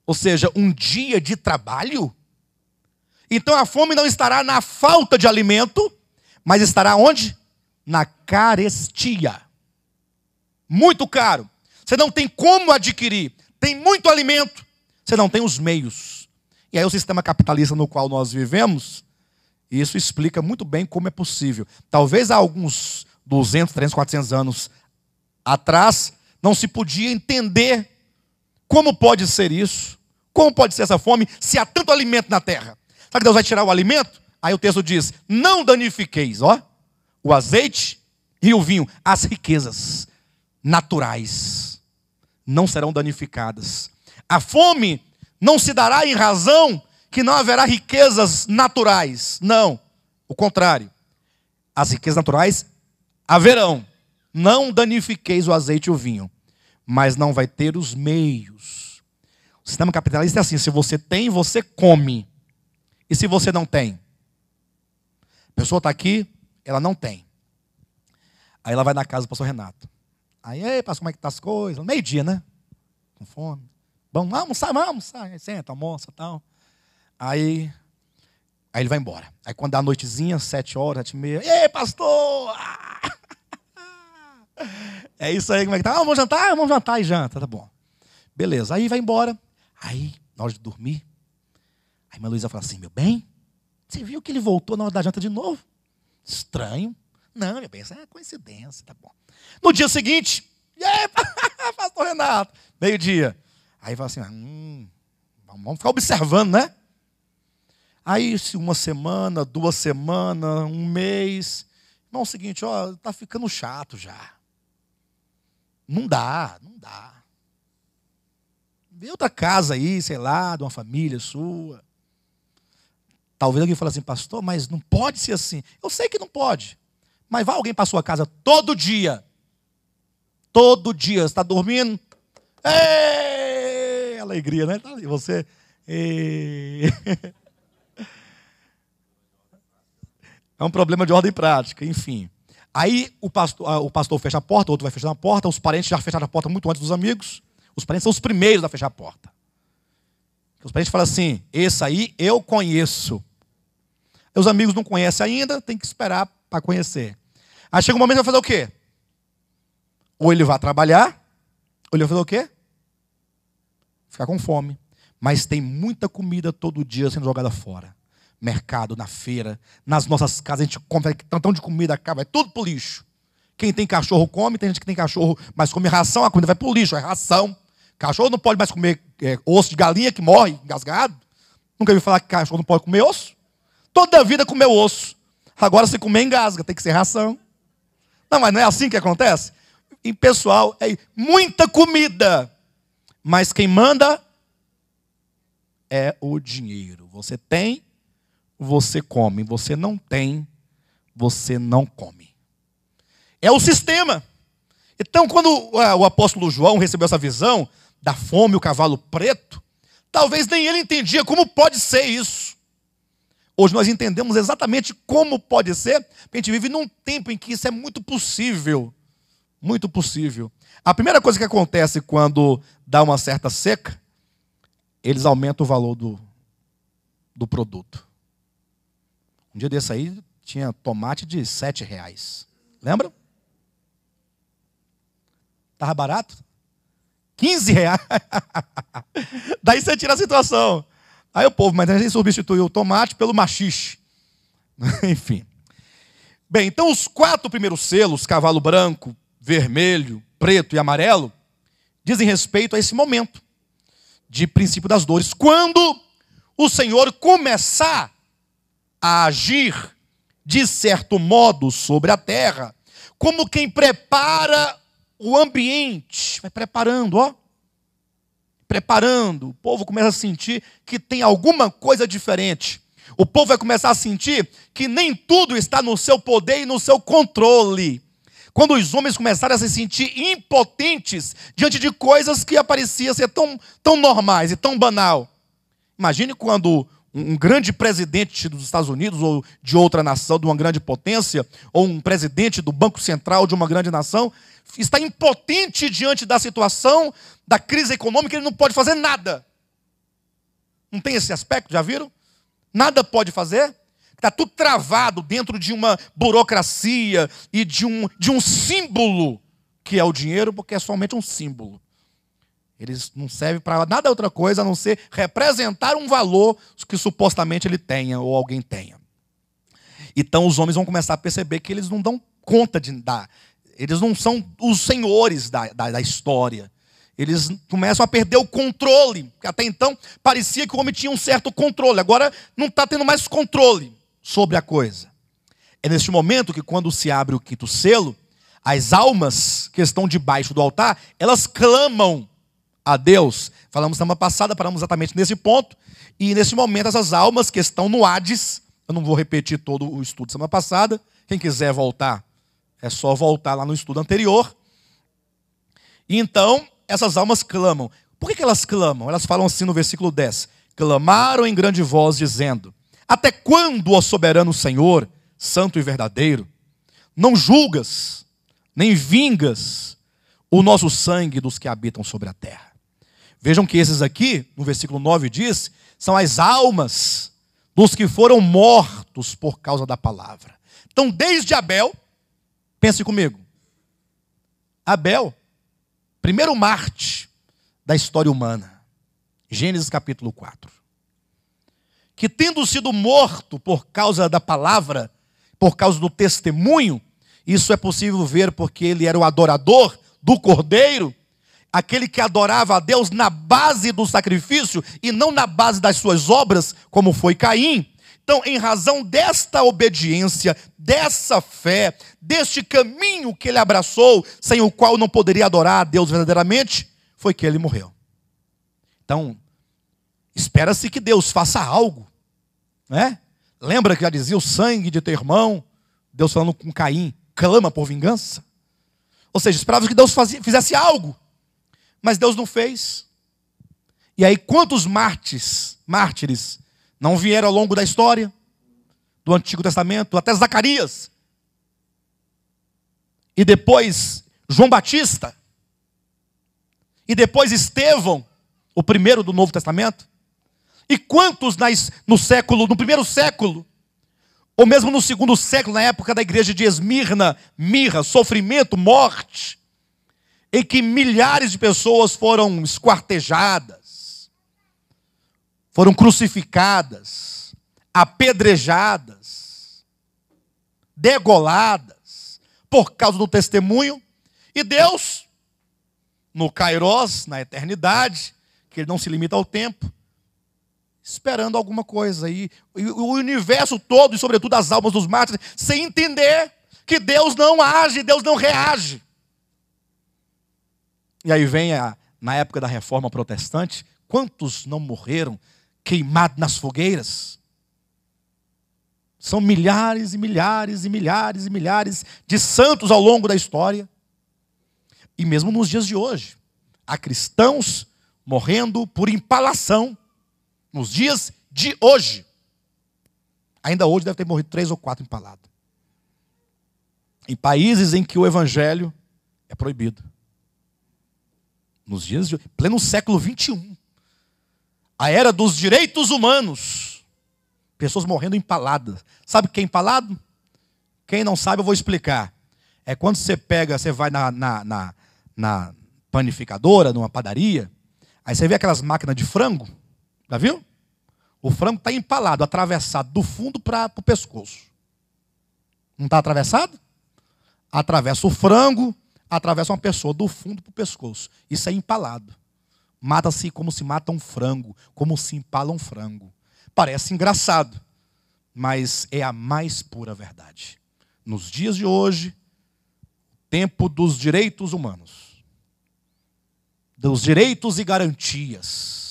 ou seja, um dia de trabalho. Então a fome não estará na falta de alimento, mas estará onde? Na carestia. Muito caro. Você não tem como adquirir. Tem muito alimento. Você não tem os meios. E aí o sistema capitalista no qual nós vivemos, isso explica muito bem como é possível. Talvez há alguns 200, 300, 400 anos atrás, não se podia entender como pode ser isso. Como pode ser essa fome se há tanto alimento na terra? Sabe que Deus vai tirar o alimento? Aí o texto diz, não danifiqueis, ó, o azeite e o vinho, as riquezas naturais não serão danificadas. A fome não se dará em razão que não haverá riquezas naturais. Não, o contrário. As riquezas naturais haverão. Não danifiqueis o azeite e o vinho, mas não vai ter os meios. O sistema capitalista é assim, se você tem, você come. E se você não tem? A pessoa está aqui, ela não tem. Aí ela vai na casa do pastor Renato. Aí, ei, pastor, como é que tá as coisas? Meio-dia, né? Com fome. Vamos almoçar, vamos almoçar. Aí senta, almoça e tal. Aí ele vai embora. Aí quando dá a noitezinha, 7 horas, 7h30. Ei, pastor! É isso aí, como é que tá? Vamos jantar? Vamos jantar e janta, tá bom. Beleza, aí vai embora. Aí, na hora de dormir, a irmã Luísa fala assim, meu bem, você viu que ele voltou na hora da janta de novo? Estranho. Não, meu bem, isso é coincidência, tá bom. No dia seguinte, e aí, pastor Renato? Meio-dia. Aí fala assim, vamos ficar observando, né? Aí, se 1 semana, 2 semanas, 1 mês. Não, é o seguinte, ó, tá ficando chato já. Não dá. Vê outra casa aí, sei lá, de uma família sua. Talvez alguém fale assim, pastor, mas não pode ser assim. Eu sei que não pode. Mas vai alguém para a sua casa todo dia. Todo dia, você está dormindo. Ei! Alegria, né? Tá ali, você. Ei. É um problema de ordem prática, enfim. Aí o pastor fecha a porta, o outro vai fechando a porta, os parentes já fecharam a porta muito antes dos amigos. Os parentes são os primeiros a fechar a porta. Os parentes falam assim, esse aí eu conheço. Os amigos não conhecem ainda, tem que esperar para conhecer. Aí chega um momento que vai fazer o quê? Ou ele vai trabalhar, ou ele vai fazer o quê? Ficar com fome. Mas tem muita comida todo dia sendo jogada fora. Mercado, na feira, nas nossas casas, a gente compra tantão de comida, acaba, é tudo pro lixo. Quem tem cachorro come, tem gente que tem cachorro, mas come ração, a comida vai pro lixo, é ração. Cachorro não pode mais comer osso de galinha que morre engasgado. Nunca ouviu falar que cachorro não pode comer osso? Toda a vida comeu osso. Agora se comer engasga, tem que ser ração. Não, mas não é assim que acontece? E pessoal, é muita comida. Mas quem manda é o dinheiro. Você tem, você come. Você não tem, você não come. É o sistema. Então, quando o apóstolo João recebeu essa visão da fome e o cavalo preto, talvez nem ele entendia como pode ser isso. Hoje nós entendemos exatamente como pode ser, porque a gente vive num tempo em que isso é muito possível. Muito possível. A primeira coisa que acontece quando dá uma certa seca, eles aumentam o valor do produto. Um dia desse aí, tinha tomate de R$7. Lembram? Estava barato? R$15. Daí você tira a situação. Aí o povo, mas a gente substituiu o tomate pelo maxixe. Enfim. Bem, então os 4 primeiros selos, cavalo branco, vermelho, preto e amarelo, dizem respeito a esse momento de princípio das dores. Quando o Senhor começar a agir de certo modo sobre a terra, como quem prepara o ambiente, vai preparando, ó. Preparando, o povo começa a sentir que tem alguma coisa diferente. O povo vai começar a sentir que nem tudo está no seu poder e no seu controle. Quando os homens começaram a se sentir impotentes diante de coisas que apareciam ser tão normais e tão banal. Imagine quando um grande presidente dos Estados Unidos ou de outra nação, de uma grande potência, ou um presidente do Banco Central de uma grande nação, está impotente diante da situação da crise econômica, ele não pode fazer nada. Não tem esse aspecto, já viram? Nada pode fazer. Está tudo travado dentro de uma burocracia e de um símbolo, que é o dinheiro, porque é somente um símbolo. Eles não servem para nada outra coisa a não ser representar um valor que supostamente ele tenha ou alguém tenha. Então os homens vão começar a perceber que eles não dão conta de dar. Eles não são os senhores da história. Eles começam a perder o controle. Porque até então parecia que o homem tinha um certo controle. Agora não está tendo mais controle sobre a coisa. É neste momento que, quando se abre o quinto selo, as almas que estão debaixo do altar, elas clamam a Deus. Falamos semana passada, paramos exatamente nesse ponto. E nesse momento, essas almas que estão no Hades, eu não vou repetir todo o estudo semana passada. Quem quiser voltar, é só voltar lá no estudo anterior. E então, essas almas clamam. Por que elas clamam? Elas falam assim no versículo 10. Clamaram em grande voz, dizendo: até quando, ó soberano Senhor, santo e verdadeiro, não julgas, nem vingas o nosso sangue dos que habitam sobre a terra? Vejam que esses aqui, no versículo 9 diz, são as almas dos que foram mortos por causa da palavra. Então, desde Abel, pense comigo, Abel, primeiro Marte da história humana, Gênesis capítulo 4, que tendo sido morto por causa da palavra, por causa do testemunho, isso é possível ver porque ele era o adorador do Cordeiro, aquele que adorava a Deus na base do sacrifício e não na base das suas obras, como foi Caim. Então, em razão desta obediência, dessa fé, deste caminho que ele abraçou, sem o qual não poderia adorar a Deus verdadeiramente, foi que ele morreu. Então, espera-se que Deus faça algo, né? Lembra que já dizia o sangue de teu irmão, Deus falando com Caim, clama por vingança? Ou seja, esperava que Deus fizesse algo, mas Deus não fez. E aí, quantos mártires não vieram ao longo da história do Antigo Testamento, até Zacarias, e depois João Batista, e depois Estevão, o primeiro do Novo Testamento? E quantos no primeiro século, ou mesmo no segundo século, na época da igreja de Esmirna, mirra, sofrimento, morte, em que milhares de pessoas foram esquartejadas, foram crucificadas, apedrejadas, degoladas, por causa do testemunho. E Deus, no Kairos, na eternidade, que ele não se limita ao tempo, esperando alguma coisa. E o universo todo, e sobretudo as almas dos mártires, sem entender que Deus não age, Deus não reage. E aí vem, na época da Reforma Protestante, quantos não morreram queimados nas fogueiras? São milhares e milhares e milhares e milhares de santos ao longo da história. E mesmo nos dias de hoje, há cristãos morrendo por empalação. Nos dias de hoje. Ainda hoje deve ter morrido 3 ou 4 empalados. Em países em que o evangelho é proibido. Nos dias de hoje, pleno século 21. A era dos direitos humanos. Pessoas morrendo empaladas. Sabe o que é empalado? Quem não sabe, eu vou explicar. É quando você vai na panificadora, numa padaria, aí você vê aquelas máquinas de frango. Já viu? O frango está empalado, atravessado do fundo para o pescoço. Não está atravessado? Atravessa o frango, atravessa uma pessoa do fundo para o pescoço. Isso é empalado. Mata-se como se mata um frango, como se empala um frango. Parece engraçado, mas é a mais pura verdade. Nos dias de hoje, tempo dos direitos humanos, dos direitos e garantias.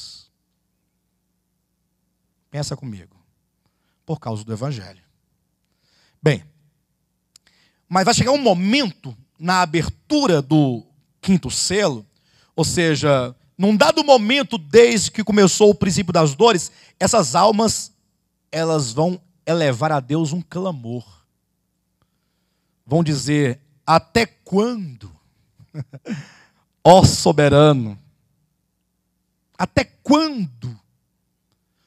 Pensa comigo. Por causa do evangelho. Bem, mas vai chegar um momento na abertura do quinto selo, ou seja, num dado momento desde que começou o princípio das dores, essas almas, elas vão elevar a Deus um clamor. Vão dizer: até quando, ó soberano? Até quando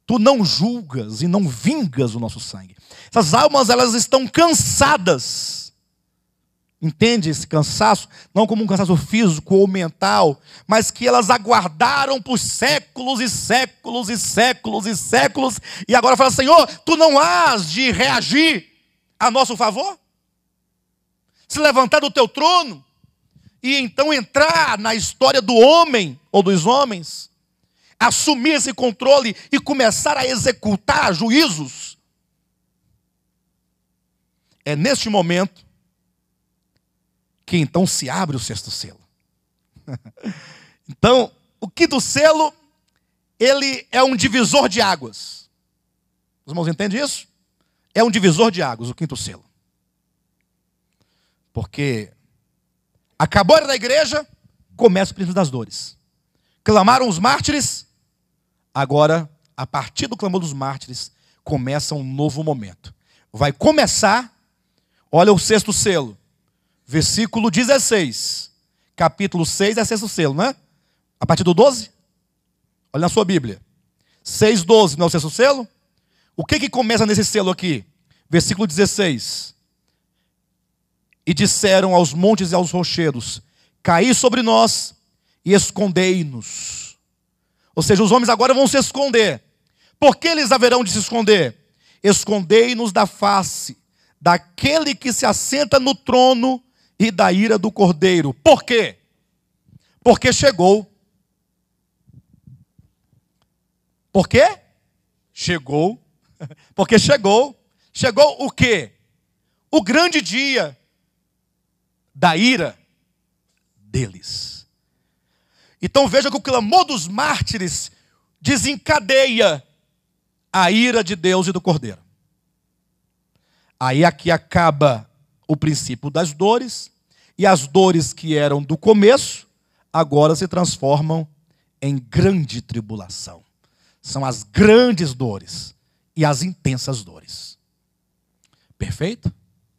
Tu não julgas e não vingas o nosso sangue. Essas almas, elas estão cansadas. Entende esse cansaço? Não como um cansaço físico ou mental, mas que elas aguardaram por séculos e séculos e séculos e séculos, e agora fala: Senhor, tu não has de reagir a nosso favor? Se levantar do teu trono e então entrar na história do homem ou dos homens, assumir esse controle e começar a executar juízos. É neste momento que então se abre o sexto selo. Então, o quinto selo, ele é um divisor de águas. Os irmãos entendem isso? É um divisor de águas, o quinto selo. Porque acabou a era da igreja, começa o princípio das dores. Clamaram os mártires, agora, a partir do clamor dos mártires, começa um novo momento. Vai começar, olha o sexto selo. Versículo 16, capítulo 6 é sexto selo, não é? A partir do 12? Olha na sua Bíblia. 6:12 não é o sexto selo? O que começa nesse selo aqui? Versículo 16. E disseram aos montes e aos rochedos: caí sobre nós e escondei-nos. Ou seja, os homens agora vão se esconder. Por que eles haverão de se esconder? Escondei-nos da face daquele que se assenta no trono e da ira do Cordeiro. Por quê? Porque chegou. Por quê? Chegou. Porque chegou. Chegou o quê? O grande dia da ira deles. Então veja que o clamor dos mártires desencadeia a ira de Deus e do Cordeiro. Aí aqui acaba o princípio das dores, e as dores que eram do começo, agora se transformam em grande tribulação. São as grandes dores e as intensas dores. Perfeito?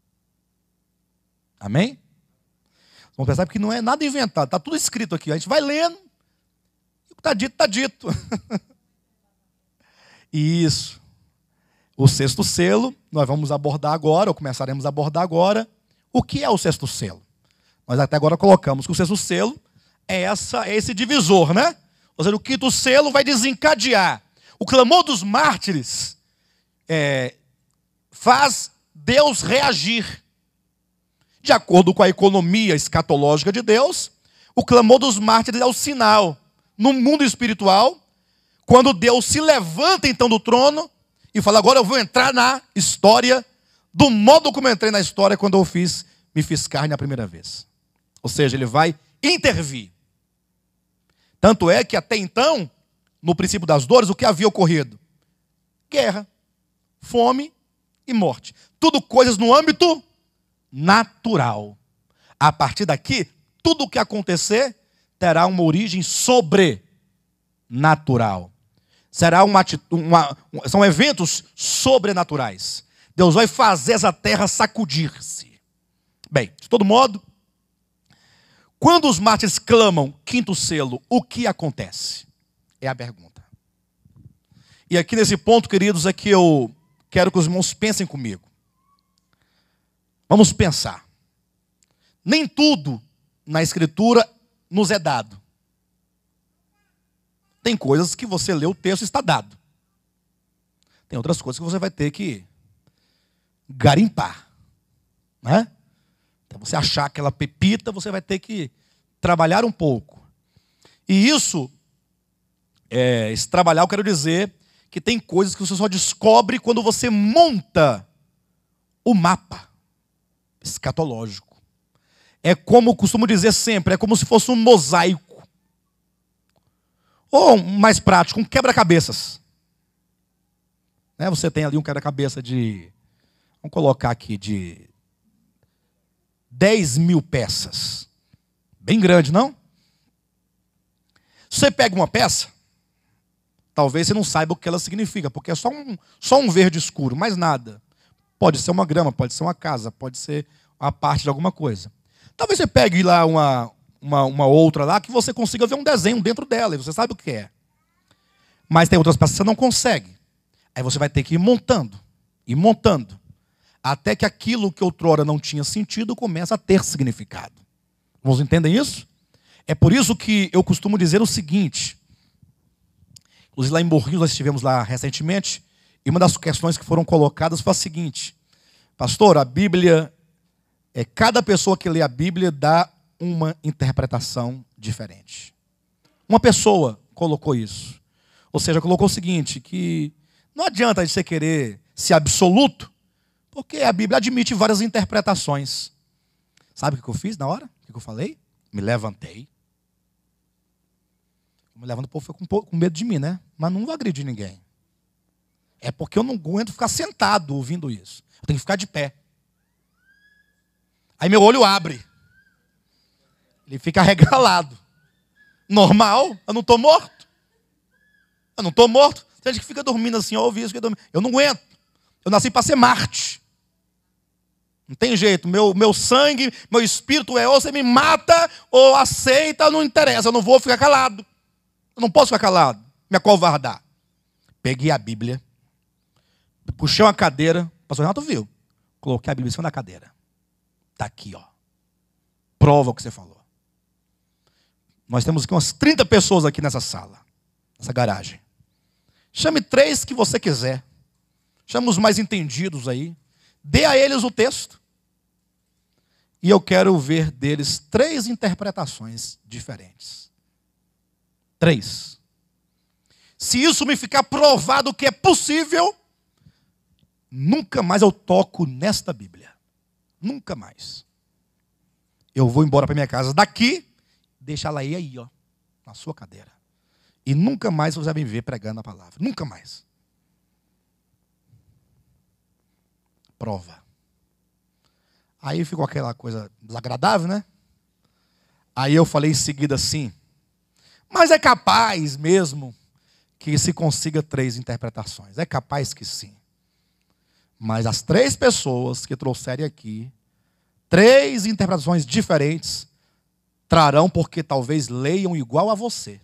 Amém? Vamos pensar que não é nada inventado, está tudo escrito aqui. A gente vai lendo, o que está dito, está dito. Isso. O sexto selo, nós vamos abordar agora, ou começaremos a abordar agora. O que é o sexto selo? Nós até agora colocamos que o sexto selo é esse divisor, né? Ou seja, o quinto selo vai desencadear. O clamor dos mártires faz Deus reagir. De acordo com a economia escatológica de Deus, o clamor dos mártires é o sinal. No mundo espiritual, quando Deus se levanta então do trono e fala: agora eu vou entrar na história do modo como eu entrei na história quando eu me fiz carne a primeira vez. Ou seja, ele vai intervir. Tanto é que até então, no princípio das dores, o que havia ocorrido? Guerra, fome e morte. Tudo coisas no âmbito natural. A partir daqui, tudo o que acontecer terá uma origem sobrenatural. São eventos sobrenaturais. Deus vai fazer essa terra sacudir-se. Bem, de todo modo, quando os mártires clamam quinto selo, o que acontece? É a pergunta. E aqui nesse ponto, queridos, é que eu quero que os irmãos pensem comigo. Vamos pensar. Nem tudo na Escritura nos é dado. Tem coisas que você lê o texto e está dado. Tem outras coisas que você vai ter que garimpar, né? Então você achar aquela pepita, você vai ter que trabalhar um pouco. E esse trabalhar, eu quero dizer que tem coisas que você só descobre quando você monta o mapa escatológico. É como costumo dizer sempre, é como se fosse um mosaico. Ou, mais prático, um quebra-cabeças. Né? Você tem ali um quebra-cabeça vamos colocar aqui, de 10.000 peças. Bem grande, não? Se você pega uma peça, talvez você não saiba o que ela significa, porque é só um verde escuro, mais nada. Pode ser uma grama, pode ser uma casa, pode ser uma parte de alguma coisa. Talvez você pegue lá uma outra lá que você consiga ver um desenho dentro dela, e você sabe o que é. Mas tem outras peças que você não consegue. Aí você vai ter que ir montando, e montando, até que aquilo que outrora não tinha sentido começa a ter significado. Vocês entendem isso? É por isso que eu costumo dizer o seguinte. Inclusive lá em Morrinhos, nós estivemos lá recentemente, e uma das questões que foram colocadas foi a seguinte: pastor, a Bíblia, cada pessoa que lê a Bíblia dá uma interpretação diferente. Uma pessoa colocou isso. Ou seja, colocou o seguinte, que não adianta você querer ser absoluto, porque a Bíblia admite várias interpretações. Sabe o que eu fiz na hora? O que eu falei? Me levantei. Me levando, o povo foi com medo de mim, né? Mas não vou agredir ninguém. É porque eu não aguento ficar sentado ouvindo isso. Eu tenho que ficar de pé. Aí meu olho abre. Ele fica arregalado. Normal, eu não estou morto. Eu não estou morto. Tem gente que fica dormindo assim, ouve isso, eu não aguento. Eu nasci para ser Marte. Não tem jeito, meu sangue, meu espírito ou você me mata, ou aceita, não interessa, eu não vou ficar calado. Eu não posso ficar calado, me acovardar. Peguei a Bíblia, puxei uma cadeira, o pastor Renato viu, coloquei a Bíblia em cima da cadeira. Está aqui, ó. Prova o que você falou. Nós temos aqui umas 30 pessoas aqui nessa sala, nessa garagem. Chame 3 que você quiser. Chame os mais entendidos aí. Dê a eles o texto. E eu quero ver deles 3 interpretações diferentes. 3. Se isso me ficar provado que é possível, nunca mais eu toco nesta Bíblia. Nunca mais. Eu vou embora para minha casa daqui, deixa ela aí, ó, na sua cadeira. E nunca mais você vai me ver pregando a palavra. Nunca mais. Prova. Aí ficou aquela coisa desagradável, né? Aí eu falei em seguida assim, mas é capaz mesmo que se consiga 3 interpretações. É capaz que sim. Mas as 3 pessoas que trouxerem aqui, 3 interpretações diferentes, trarão porque talvez leiam igual a você.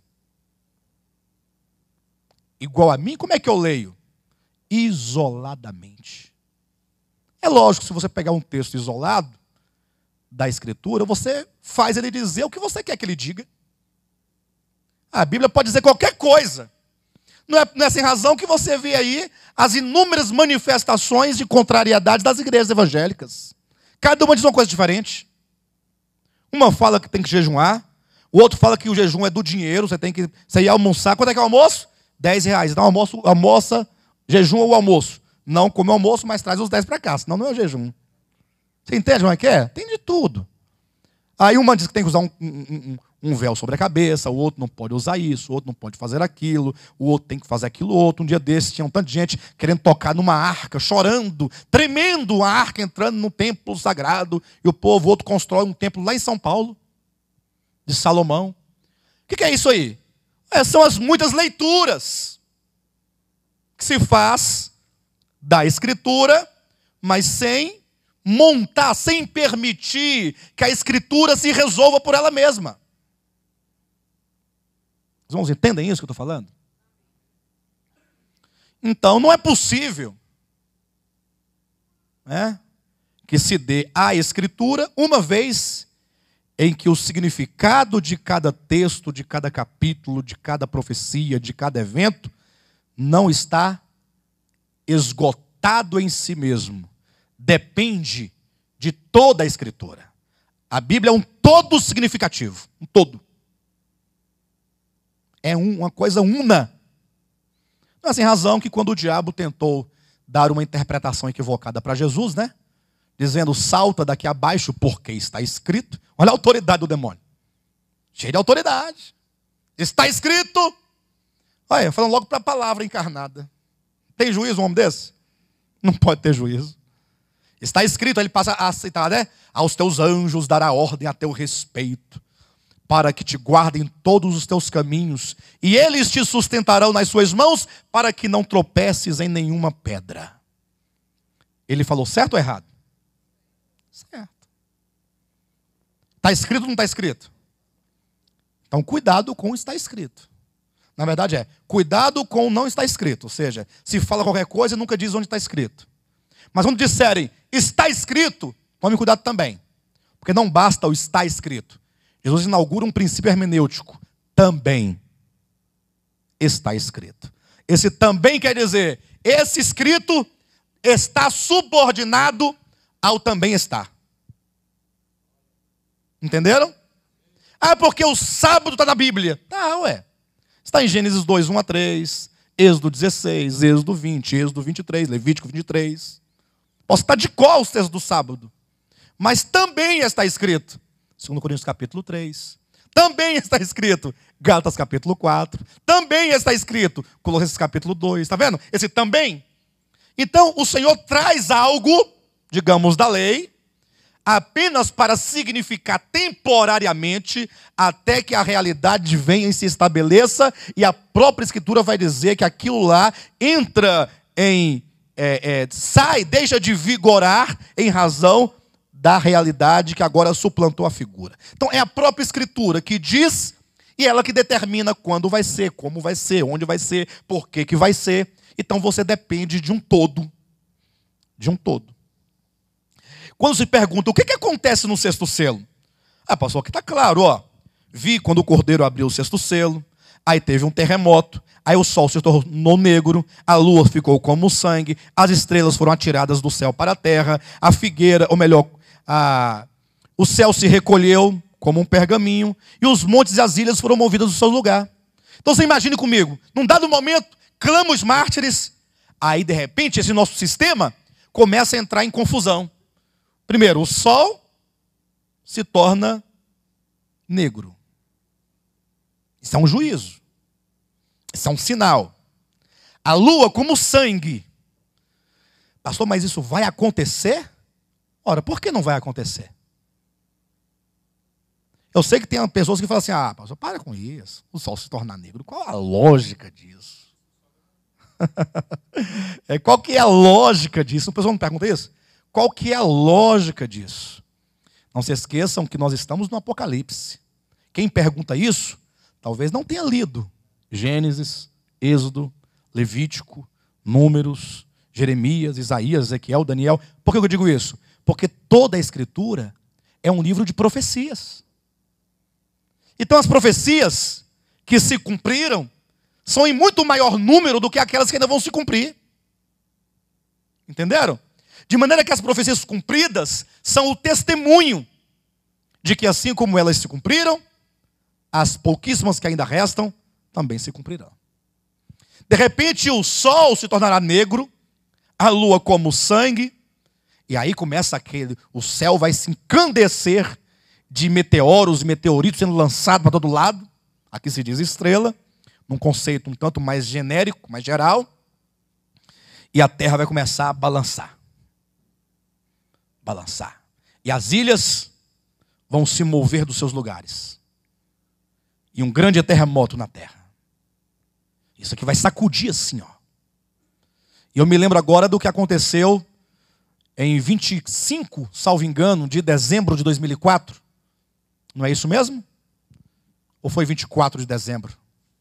Igual a mim, como é que eu leio? Isoladamente. É lógico, se você pegar um texto isolado da Escritura, você faz ele dizer o que você quer que ele diga. A Bíblia pode dizer qualquer coisa. Não é sem razão que você vê aí as inúmeras manifestações de contrariedade das igrejas evangélicas. Cada uma diz uma coisa diferente. Uma fala que tem que jejuar, o outro fala que o jejum é do dinheiro, você ia almoçar. Quanto é que é o almoço? R$10. Então almoça, jejum ou almoço. Não come o almoço, mas traz os 10 para cá, senão não é o jejum. Você entende como é que é? Tem de tudo. Aí uma diz que tem que usar um véu sobre a cabeça, o outro não pode usar isso, o outro não pode fazer aquilo, o outro tem que fazer aquilo outro. Um dia desses tinha um tanto de gente querendo tocar numa arca, chorando, tremendo, a arca entrando no templo sagrado, e o povo, outro constrói um templo lá em São Paulo, de Salomão. O que é isso aí? São as muitas leituras que se faz da Escritura, mas sem montar, sem permitir que a Escritura se resolva por ela mesma. Os irmãos entendem isso que eu estou falando? Então, não é possível, né, que se dê à Escritura uma vez em que o significado de cada texto, de cada capítulo, de cada profecia, de cada evento, não está esgotado em si mesmo. Depende de toda a Escritura. A Bíblia é um todo significativo. Um todo. É uma coisa una. Não é sem razão que quando o diabo tentou dar uma interpretação equivocada para Jesus, né? Dizendo, salta daqui abaixo, porque está escrito. Olha a autoridade do demônio. Cheio de autoridade. Está escrito. Olha, falando logo para a palavra encarnada. Tem juízo um homem desse? Não pode ter juízo. Está escrito, ele passa a citar, né? Aos teus anjos dará ordem a teu respeito, para que te guardem todos os teus caminhos, e eles te sustentarão nas suas mãos, para que não tropeces em nenhuma pedra. Ele falou certo ou errado? Certo. Está escrito ou não está escrito? Então cuidado com o está escrito. Na verdade cuidado com o não está escrito. Ou seja, se fala qualquer coisa, nunca diz onde está escrito. Mas quando disserem, está escrito, tome cuidado também. Porque não basta o está escrito. Jesus inaugura um princípio hermenêutico. Também está escrito. Esse também quer dizer, esse escrito está subordinado ao também está. Entenderam? Porque o sábado está na Bíblia. Está em Gênesis 2, 1 a 3, Êxodo 16, Êxodo 20, Êxodo 23, Levítico 23. Posso estar de cor os textos do sábado. Mas também está escrito, 2 Coríntios capítulo 3. Também está escrito, Gálatas capítulo 4. Também está escrito, Colossenses capítulo 2. Está vendo? Esse também. Então, o Senhor traz algo, digamos, da lei, apenas para significar temporariamente, até que a realidade venha e se estabeleça, e a própria Escritura vai dizer que aquilo lá entra deixa de vigorar em razão da realidade que agora suplantou a figura. Então é a própria Escritura que diz, e ela que determina quando vai ser, como vai ser, onde vai ser, por que vai ser. Então você depende de um todo. De um todo. Quando se pergunta, o que acontece no sexto selo? Pastor, aqui está claro, vi quando o cordeiro abriu o sexto selo, aí teve um terremoto, aí o sol se tornou negro, a lua ficou como sangue, as estrelas foram atiradas do céu para a terra, a figueira, ou melhor, o céu se recolheu como um pergaminho, e os montes e as ilhas foram movidas do seu lugar. Então você imagine comigo, num dado momento, clamam os mártires, aí de repente esse nosso sistema começa a entrar em confusão. Primeiro, o sol se torna negro. Isso é um juízo. Isso é um sinal. A lua como sangue. Pastor, mas isso vai acontecer? Ora, por que não vai acontecer? Eu sei que tem pessoas que falam assim, pastor, para com isso. O sol se tornar negro. Qual a lógica disso? Qual que é a lógica disso? O pessoal não pergunta isso? Qual que é a lógica disso? Não se esqueçam que nós estamos no Apocalipse. Quem pergunta isso, talvez não tenha lido Gênesis, Êxodo, Levítico, Números, Jeremias, Isaías, Ezequiel, Daniel. Por que eu digo isso? Porque toda a Escritura é um livro de profecias. Então as profecias que se cumpriram são em muito maior número do que aquelas que ainda vão se cumprir. Entenderam? De maneira que as profecias cumpridas são o testemunho de que assim como elas se cumpriram, as pouquíssimas que ainda restam também se cumprirão. De repente o sol se tornará negro, a lua como sangue, e aí começa o céu vai se encandecer de meteoros e meteoritos sendo lançados para todo lado. Aqui se diz estrela, num conceito um tanto mais genérico, mais geral. E a terra vai começar a balançar. Balançar. E as ilhas vão se mover dos seus lugares. E um grande terremoto na terra. Isso aqui vai sacudir assim, E eu me lembro agora do que aconteceu em 25, salvo engano, de dezembro de 2004. Não é isso mesmo? Ou foi 24 de dezembro?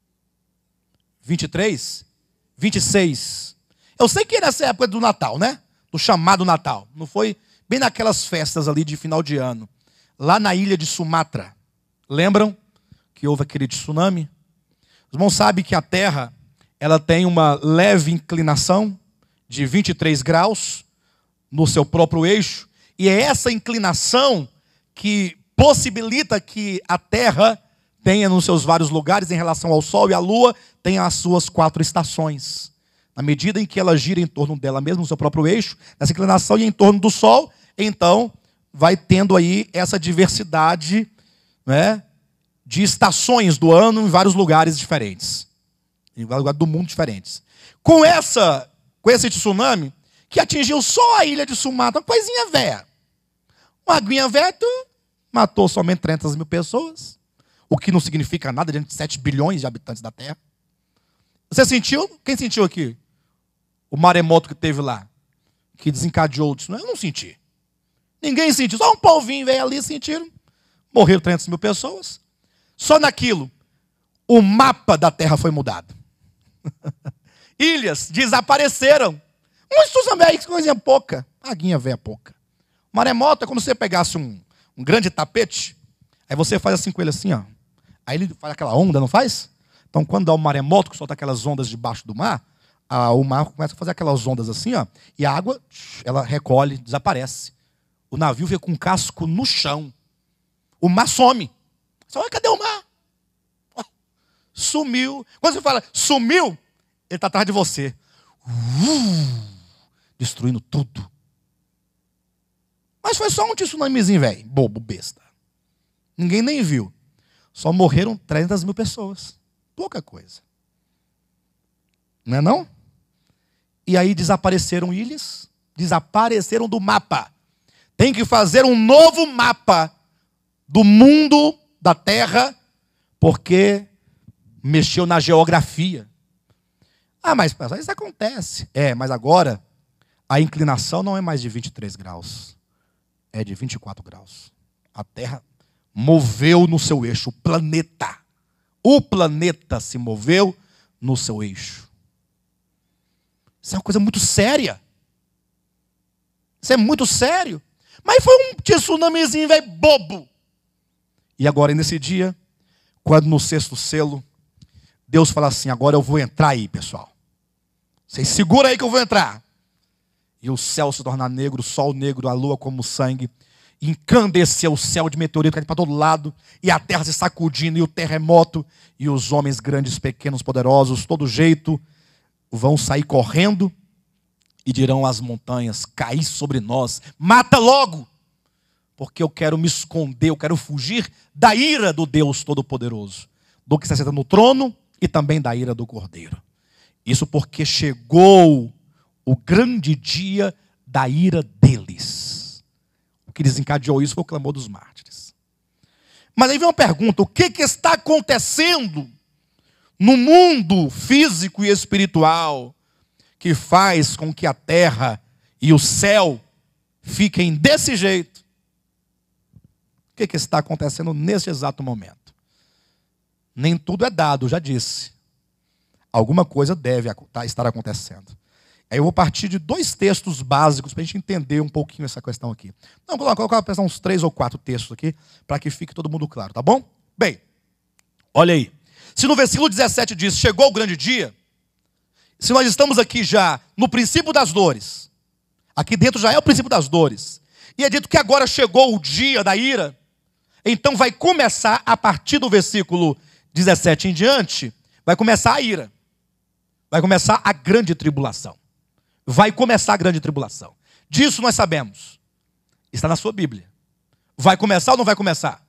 23? 26. Eu sei que era essa época do Natal, né? Do chamado Natal. Não foi bem naquelas festas ali de final de ano. Lá na ilha de Sumatra. Lembram que houve aquele tsunami? Os irmãos sabem que a Terra ela tem uma leve inclinação de 23 graus no seu próprio eixo. E é essa inclinação que possibilita que a Terra tenha nos seus vários lugares em relação ao Sol e à Lua, tenha as suas 4 estações. Na medida em que ela gira em torno dela mesma, no seu próprio eixo, nessa inclinação e em torno do Sol, então vai tendo aí essa diversidade, né, de estações do ano em vários lugares diferentes. Em vários lugares do mundo diferentes. Com esse tsunami, que atingiu só a ilha de Sumatra, uma coisinha velha. Uma aguinha velha matou somente 300 mil pessoas, o que não significa nada diante de 7 bilhões de habitantes da Terra. Você sentiu? Quem sentiu aqui? O maremoto que teve lá, que desencadeou isso. Eu não senti. Ninguém sentiu. Só um polvinho veio ali e sentiram. Morreram 300 mil pessoas. Só naquilo. o mapa da terra foi mudado. Ilhas desapareceram. Muitos velho, que coisinha pouca. Aguinha velha pouca. Maremoto é como se você pegasse um grande tapete, aí você faz assim com ele assim, ó. Aí ele faz aquela onda, não faz? Então quando dá um maremoto, que solta aquelas ondas debaixo do mar, o mar começa a fazer aquelas ondas assim, ó, e a água, ela recolhe, desaparece. O navio fica com um casco no chão. O mar some. Você fala, cadê o mar? Sumiu. Quando você fala, sumiu, ele está atrás de você. Destruindo tudo. Mas foi só um tsunamizinho, velho. Bobo, besta. Ninguém nem viu. Só morreram 300 mil pessoas. Pouca coisa. Não é não? E aí desapareceram ilhas. Desapareceram do mapa. Tem que fazer um novo mapa do mundo, da terra, porque mexeu na geografia. Mas isso acontece. Mas agora a inclinação não é mais de 23 graus. É de 24 graus. A Terra moveu no seu eixo. O planeta se moveu no seu eixo. Isso é uma coisa muito séria. Isso é muito sério. Mas foi um tsunamizinho, velho, bobo. E agora, nesse dia, quando no sexto selo, Deus fala assim, agora eu vou entrar aí, pessoal. Vocês seguram aí que eu vou entrar. E o céu se torna negro, o sol negro, a lua como sangue. Encandeceu o céu de meteorito, caindo para todo lado. E a terra se sacudindo, e o terremoto. E os homens grandes, pequenos, poderosos, todo jeito, vão sair correndo. E dirão às montanhas, caí sobre nós. Mata logo! Porque eu quero me esconder, eu quero fugir da ira do Deus Todo-Poderoso. Do que está sentado no trono e também da ira do Cordeiro. Isso porque chegou o grande dia da ira deles. O que desencadeou isso foi o clamor dos mártires. Mas aí vem uma pergunta, o que está acontecendo no mundo físico e espiritual que faz com que a terra e o céu fiquem desse jeito? O que está acontecendo nesse exato momento? Nem tudo é dado, já disse. Alguma coisa deve estar acontecendo. Aí eu vou partir de 2 textos básicos para a gente entender um pouquinho essa questão aqui. Não, vou colocar uns 3 ou 4 textos aqui, para que fique todo mundo claro, tá bom? Bem, olha aí. Se no versículo 17 diz, chegou o grande dia, se nós estamos aqui já no princípio das dores, aqui dentro já é o princípio das dores, e é dito que agora chegou o dia da ira, então vai começar, a partir do versículo 17 em diante, vai começar a ira. Vai começar a grande tribulação. Vai começar a grande tribulação. Disso nós sabemos. Está na sua Bíblia. Vai começar ou não vai começar?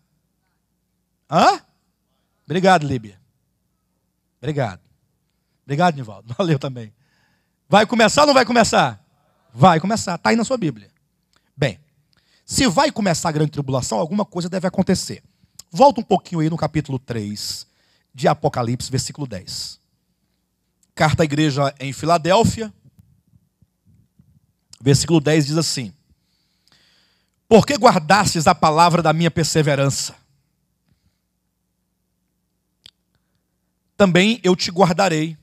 Obrigado, Líbia. Obrigado. Obrigado, Nivaldo. Valeu também. Vai começar ou não vai começar? Vai começar. Está aí na sua Bíblia. Bem, se vai começar a grande tribulação, alguma coisa deve acontecer. Volta um pouquinho aí no capítulo 3 de Apocalipse, versículo 10. Carta à igreja em Filadélfia, versículo 10 diz assim: porque guardastes a palavra da minha perseverança, também eu te guardarei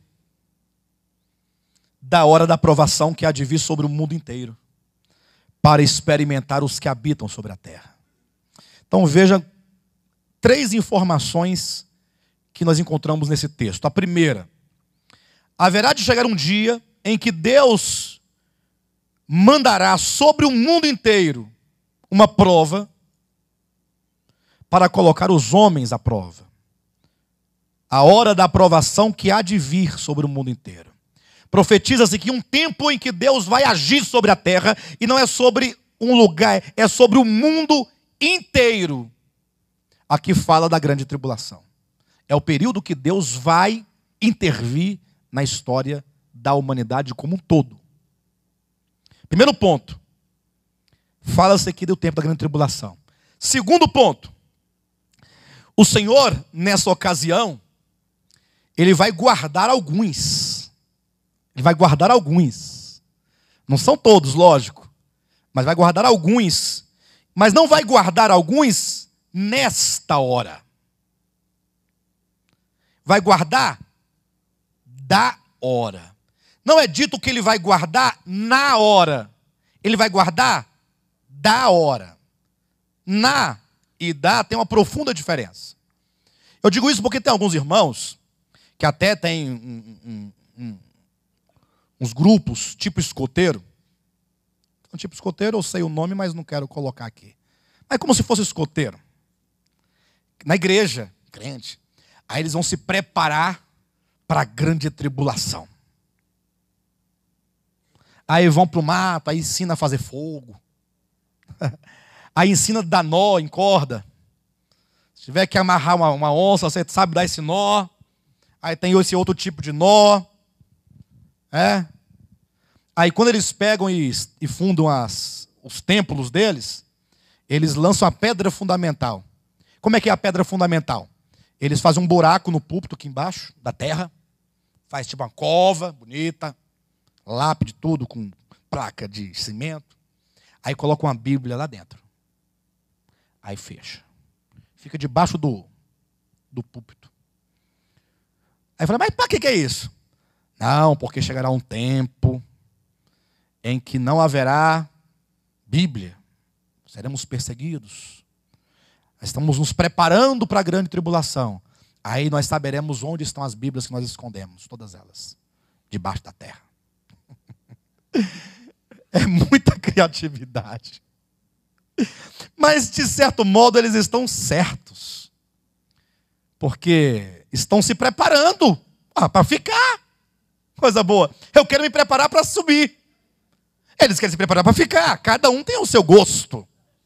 da hora da provação que há de vir sobre o mundo inteiro, para experimentar os que habitam sobre a terra. Então veja 3 informações que nós encontramos nesse texto. A primeira, haverá de chegar um dia em que Deus mandará sobre o mundo inteiro uma prova para colocar os homens à prova. A hora da aprovação que há de vir sobre o mundo inteiro. Profetiza-se que um tempo em que Deus vai agir sobre a terra, e não é sobre um lugar, é sobre o mundo inteiro. Aqui fala da grande tribulação. É o período que Deus vai intervir na história da humanidade como um todo. Primeiro ponto, fala-se aqui do tempo da grande tribulação. Segundo ponto, o Senhor, nessa ocasião, Ele vai guardar alguns. Ele vai guardar alguns. Não são todos, lógico, mas vai guardar alguns. Mas não vai guardar alguns nesta hora. vai guardar da hora. Não é dito que ele vai guardar na hora. Ele vai guardar da hora. Na e da tem uma profunda diferença. Eu digo isso porque tem alguns irmãos que até tem uns grupos tipo escoteiro. Um tipo escoteiro, eu sei o nome, mas não quero colocar aqui. Mas como se fosse escoteiro. Na igreja, crente. Aí eles vão se preparar para a grande tribulação. Aí vão para o mato, aí ensina a fazer fogo. Aí ensina a dar nó em corda. Se tiver que amarrar uma onça, você sabe dar esse nó. Aí tem esse outro tipo de nó. Aí quando eles pegam e fundam os templos deles, eles lançam a pedra fundamental. Como é que é a pedra fundamental? Eles fazem um buraco no púlpito aqui embaixo da terra. Faz tipo uma cova bonita. Lápide tudo com placa de cimento. Aí colocam uma Bíblia lá dentro. Aí fecha. Fica debaixo do púlpito. Aí fala, mas para que é isso? Não, porque chegará um tempo em que não haverá Bíblia. Seremos perseguidos. Estamos nos preparando para a grande tribulação. Aí nós saberemos onde estão as Bíblias que nós escondemos. Todas elas. Debaixo da terra. É muita criatividade. Mas, de certo modo, eles estão certos. Porque estão se preparando para ficar. Coisa boa. Eu quero me preparar para subir. Eles querem se preparar para ficar. Cada um tem o seu gosto.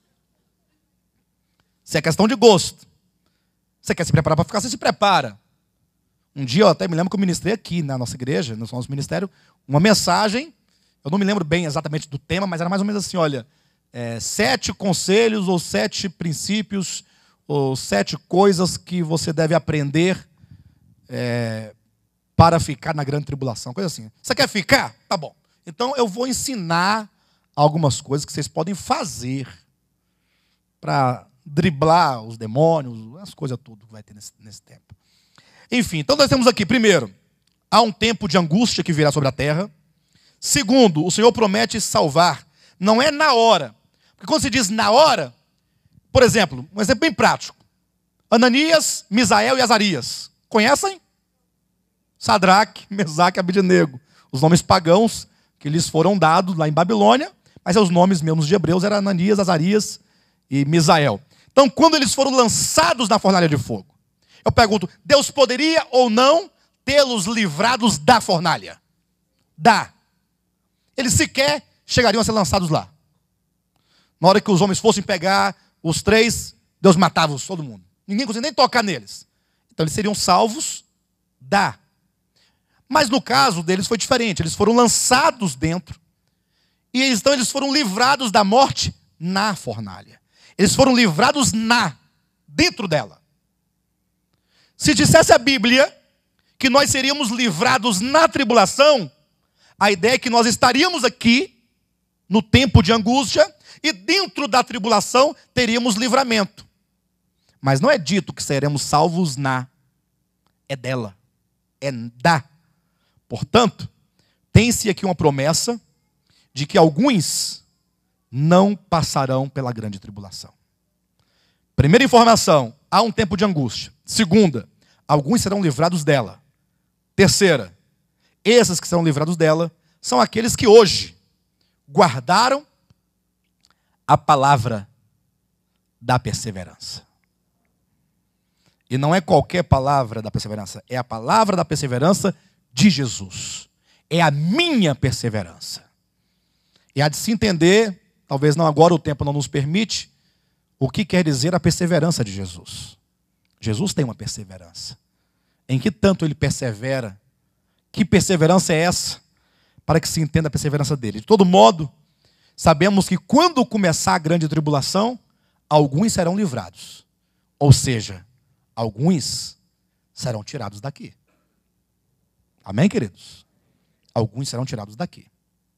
Se é questão de gosto. Você quer se preparar para ficar, você se prepara. Um dia eu até me lembro que eu ministrei aqui na nossa igreja, no nosso ministério, uma mensagem. Eu não me lembro bem exatamente do tema, mas era mais ou menos assim, olha, 7 conselhos ou 7 princípios ou 7 coisas que você deve aprender para ficar na grande tribulação. Coisa assim. Você quer ficar? Tá bom. Então eu vou ensinar algumas coisas que vocês podem fazer para driblar os demônios, as coisas tudo que vai ter nesse tempo. Enfim, então nós temos aqui, primeiro, há um tempo de angústia que virá sobre a terra. Segundo, o Senhor promete salvar. Não é na hora. Porque quando se diz na hora, por exemplo, um exemplo bem prático. Ananias, Misael e Azarias. Conhecem? Sadraque, Mesaque e Abednego. Os nomes pagãos que lhes foram dados lá em Babilônia, mas os nomes mesmos de hebreus eram Ananias, Azarias e Misael. Então, quando eles foram lançados na fornalha de fogo, eu pergunto, Deus poderia ou não tê-los livrados da fornalha? Dá. Eles sequer chegariam a ser lançados lá. Na hora que os homens fossem pegar os 3, Deus matava todo mundo. Ninguém conseguia nem tocar neles. Então eles seriam salvos da. Mas no caso deles foi diferente. Eles foram lançados dentro. E então eles foram livrados da morte na fornalha. Eles foram livrados dentro dela. Se dissesse a Bíblia que nós seríamos livrados na tribulação, a ideia é que nós estaríamos aqui no tempo de angústia e dentro da tribulação teríamos livramento. Mas não é dito que seremos salvos é dela, é da. Portanto, tem-se aqui uma promessa de que alguns não passarão pela grande tribulação. Primeira informação, há um tempo de angústia. Segunda, alguns serão livrados dela. Terceira, esses que serão livrados dela são aqueles que hoje guardaram a palavra da perseverança. E não é qualquer palavra da perseverança, é a palavra da perseverança de Jesus. É a minha perseverança. E há de se entender, talvez não agora, o tempo não nos permite, o que quer dizer a perseverança de Jesus. Jesus tem uma perseverança. Em que tanto ele persevera? Que perseverança é essa? Para que se entenda a perseverança dele. De todo modo, sabemos que quando começar a grande tribulação, alguns serão livrados. Ou seja, alguns serão tirados daqui. Amém, queridos? Alguns serão tirados daqui.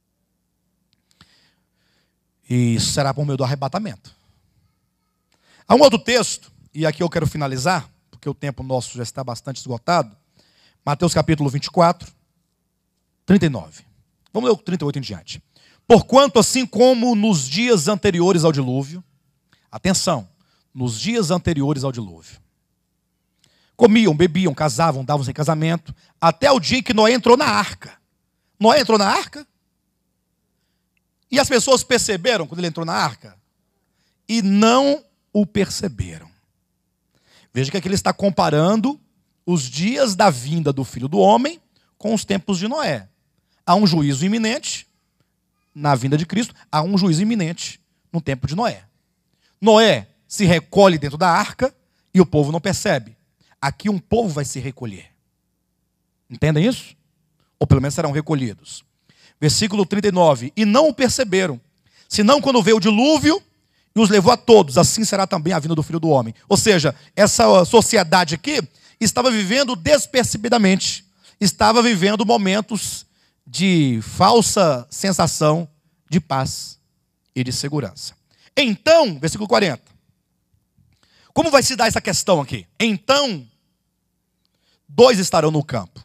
E isso será por meio do arrebatamento. Há um outro texto, e aqui eu quero finalizar, porque porque o tempo nosso já está bastante esgotado. Mateus capítulo 24, 39. Vamos ler o 38 em diante. Porquanto, assim como nos dias anteriores ao dilúvio, atenção, nos dias anteriores ao dilúvio, comiam, bebiam, casavam, davam-se em casamento, até o dia em que Noé entrou na arca. Noé entrou na arca? E as pessoas perceberam quando ele entrou na arca? E não o perceberam. Veja que aqui ele está comparando os dias da vinda do Filho do Homem com os tempos de Noé. Há um juízo iminente na vinda de Cristo, há um juízo iminente no tempo de Noé. Noé se recolhe dentro da arca e o povo não percebe. Aqui um povo vai se recolher. Entendem isso? Ou pelo menos serão recolhidos. Versículo 39. E não o perceberam, senão quando veio o dilúvio e os levou a todos, assim será também a vinda do Filho do Homem. Ou seja, essa sociedade aqui estava vivendo despercebidamente. Estava vivendo momentos de falsa sensação de paz e de segurança. Então, versículo 40. Como vai se dar essa questão aqui? Então, dois estarão no campo.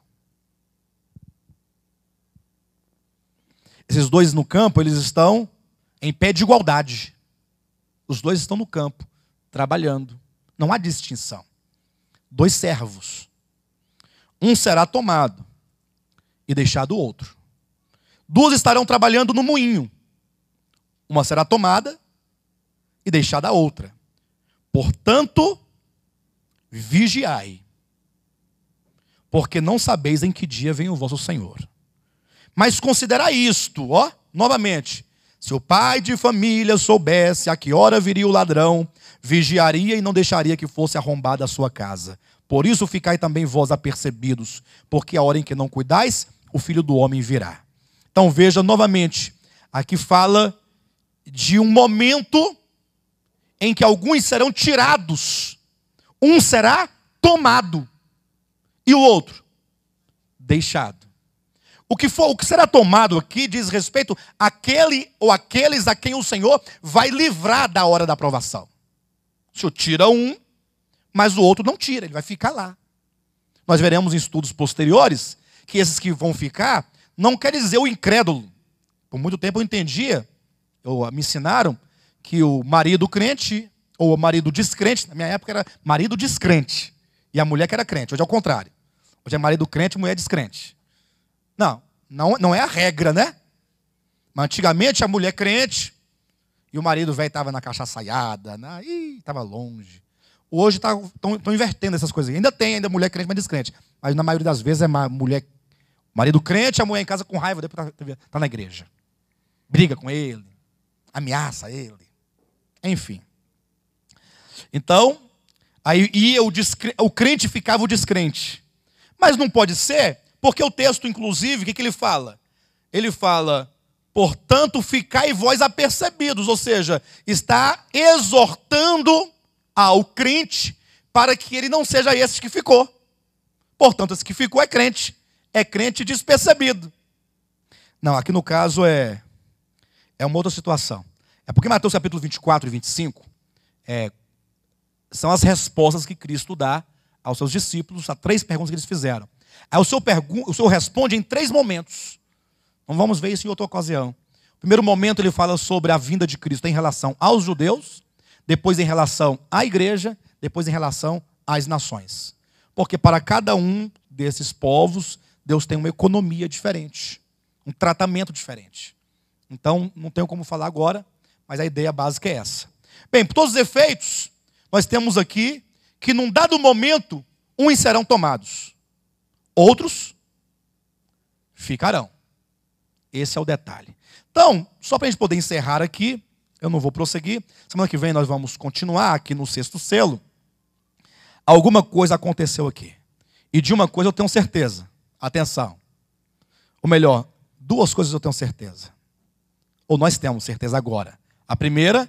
Esses dois no campo, eles estão em pé de igualdade. Os dois estão no campo, trabalhando. Não há distinção. Dois servos. Um será tomado e deixado o outro. Duas estarão trabalhando no moinho. Uma será tomada e deixada a outra. Portanto, vigiai, porque não sabeis em que dia vem o vosso Senhor. Mas considerai isto, novamente. Se o pai de família soubesse a que hora viria o ladrão, vigiaria e não deixaria que fosse arrombada a sua casa. Por isso ficai também vós apercebidos, porque a hora em que não cuidais, o Filho do Homem virá. Então veja novamente, aqui fala de um momento em que alguns serão tirados. Um será tomado e o outro deixado. O que será tomado aqui diz respeito àquele ou àqueles a quem o Senhor vai livrar da hora da provação. O Senhor tira um, mas o outro não tira, ele vai ficar lá. Nós veremos em estudos posteriores que esses que vão ficar não quer dizer o incrédulo. Por muito tempo eu entendia, me ensinaram que o marido crente ou o marido descrente, na minha época era marido descrente, e a mulher que era crente. Hoje é o contrário. Hoje é marido crente e mulher descrente. Não é a regra, né? Mas antigamente a mulher crente e o marido velho estava na cachaçaiada, estava longe. Hoje estão invertendo essas coisas. Ainda tem mulher crente, mas descrente. Mas na maioria das vezes é marido crente, a mulher em casa com raiva, depois está na igreja. Briga com ele, ameaça ele. Enfim. Então, aí ia o crente ficava o descrente. Mas não pode ser, porque o texto, inclusive, o que ele fala? Ele fala, portanto, ficai vós apercebidos. Ou seja, está exortando ao crente para que ele não seja esse que ficou. Portanto, esse que ficou é crente despercebido. Não, aqui no caso é uma outra situação. É porque Mateus capítulo 24 e 25 são as respostas que Cristo dá aos seus discípulos a 3 perguntas que eles fizeram. Aí o Senhor responde em 3 momentos. Então vamos ver isso em outra ocasião. No primeiro momento ele fala sobre a vinda de Cristo em relação aos judeus, depois em relação à igreja, depois em relação às nações. Porque para cada um desses povos, Deus tem uma economia diferente, um tratamento diferente. Então, não tenho como falar agora, mas a ideia básica é essa. Bem, por todos os efeitos, nós temos aqui que num dado momento, uns serão tomados, outros ficarão. Esse é o detalhe. Então, só para a gente poder encerrar aqui, eu não vou prosseguir. Semana que vem nós vamos continuar aqui no 6º selo. Alguma coisa aconteceu aqui. E de uma coisa eu tenho certeza. Atenção. Ou melhor, 2 coisas eu tenho certeza. Ou nós temos certeza agora. A primeira,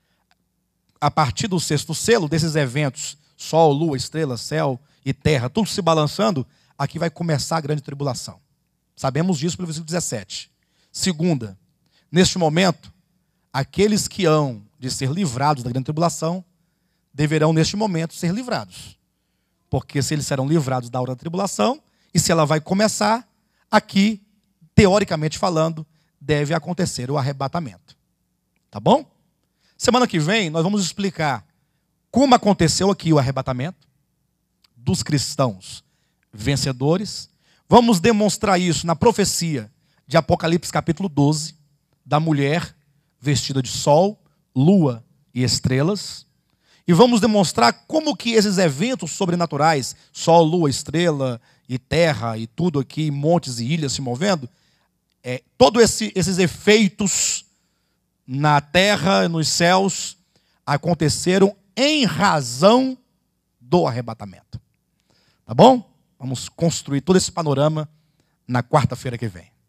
a partir do 6º selo, desses eventos, sol, lua, estrela, céu e terra, tudo se balançando, aqui vai começar a grande tribulação. Sabemos disso pelo versículo 17. Segunda, neste momento, aqueles que hão de ser livrados da grande tribulação, deverão neste momento ser livrados. Porque se eles serão livrados da hora da tribulação, e se ela vai começar, aqui, teoricamente falando, deve acontecer o arrebatamento. Tá bom? Semana que vem nós vamos explicar como aconteceu aqui o arrebatamento dos cristãos vencedores. Vamos demonstrar isso na profecia de Apocalipse capítulo 12, da mulher vestida de sol, lua e estrelas. E vamos demonstrar como que esses eventos sobrenaturais, sol, lua, estrela e terra e tudo aqui, montes e ilhas se movendo, todos esses efeitos na terra e nos céus aconteceram em razão do arrebatamento. Tá bom? Vamos construir todo esse panorama na quarta-feira que vem.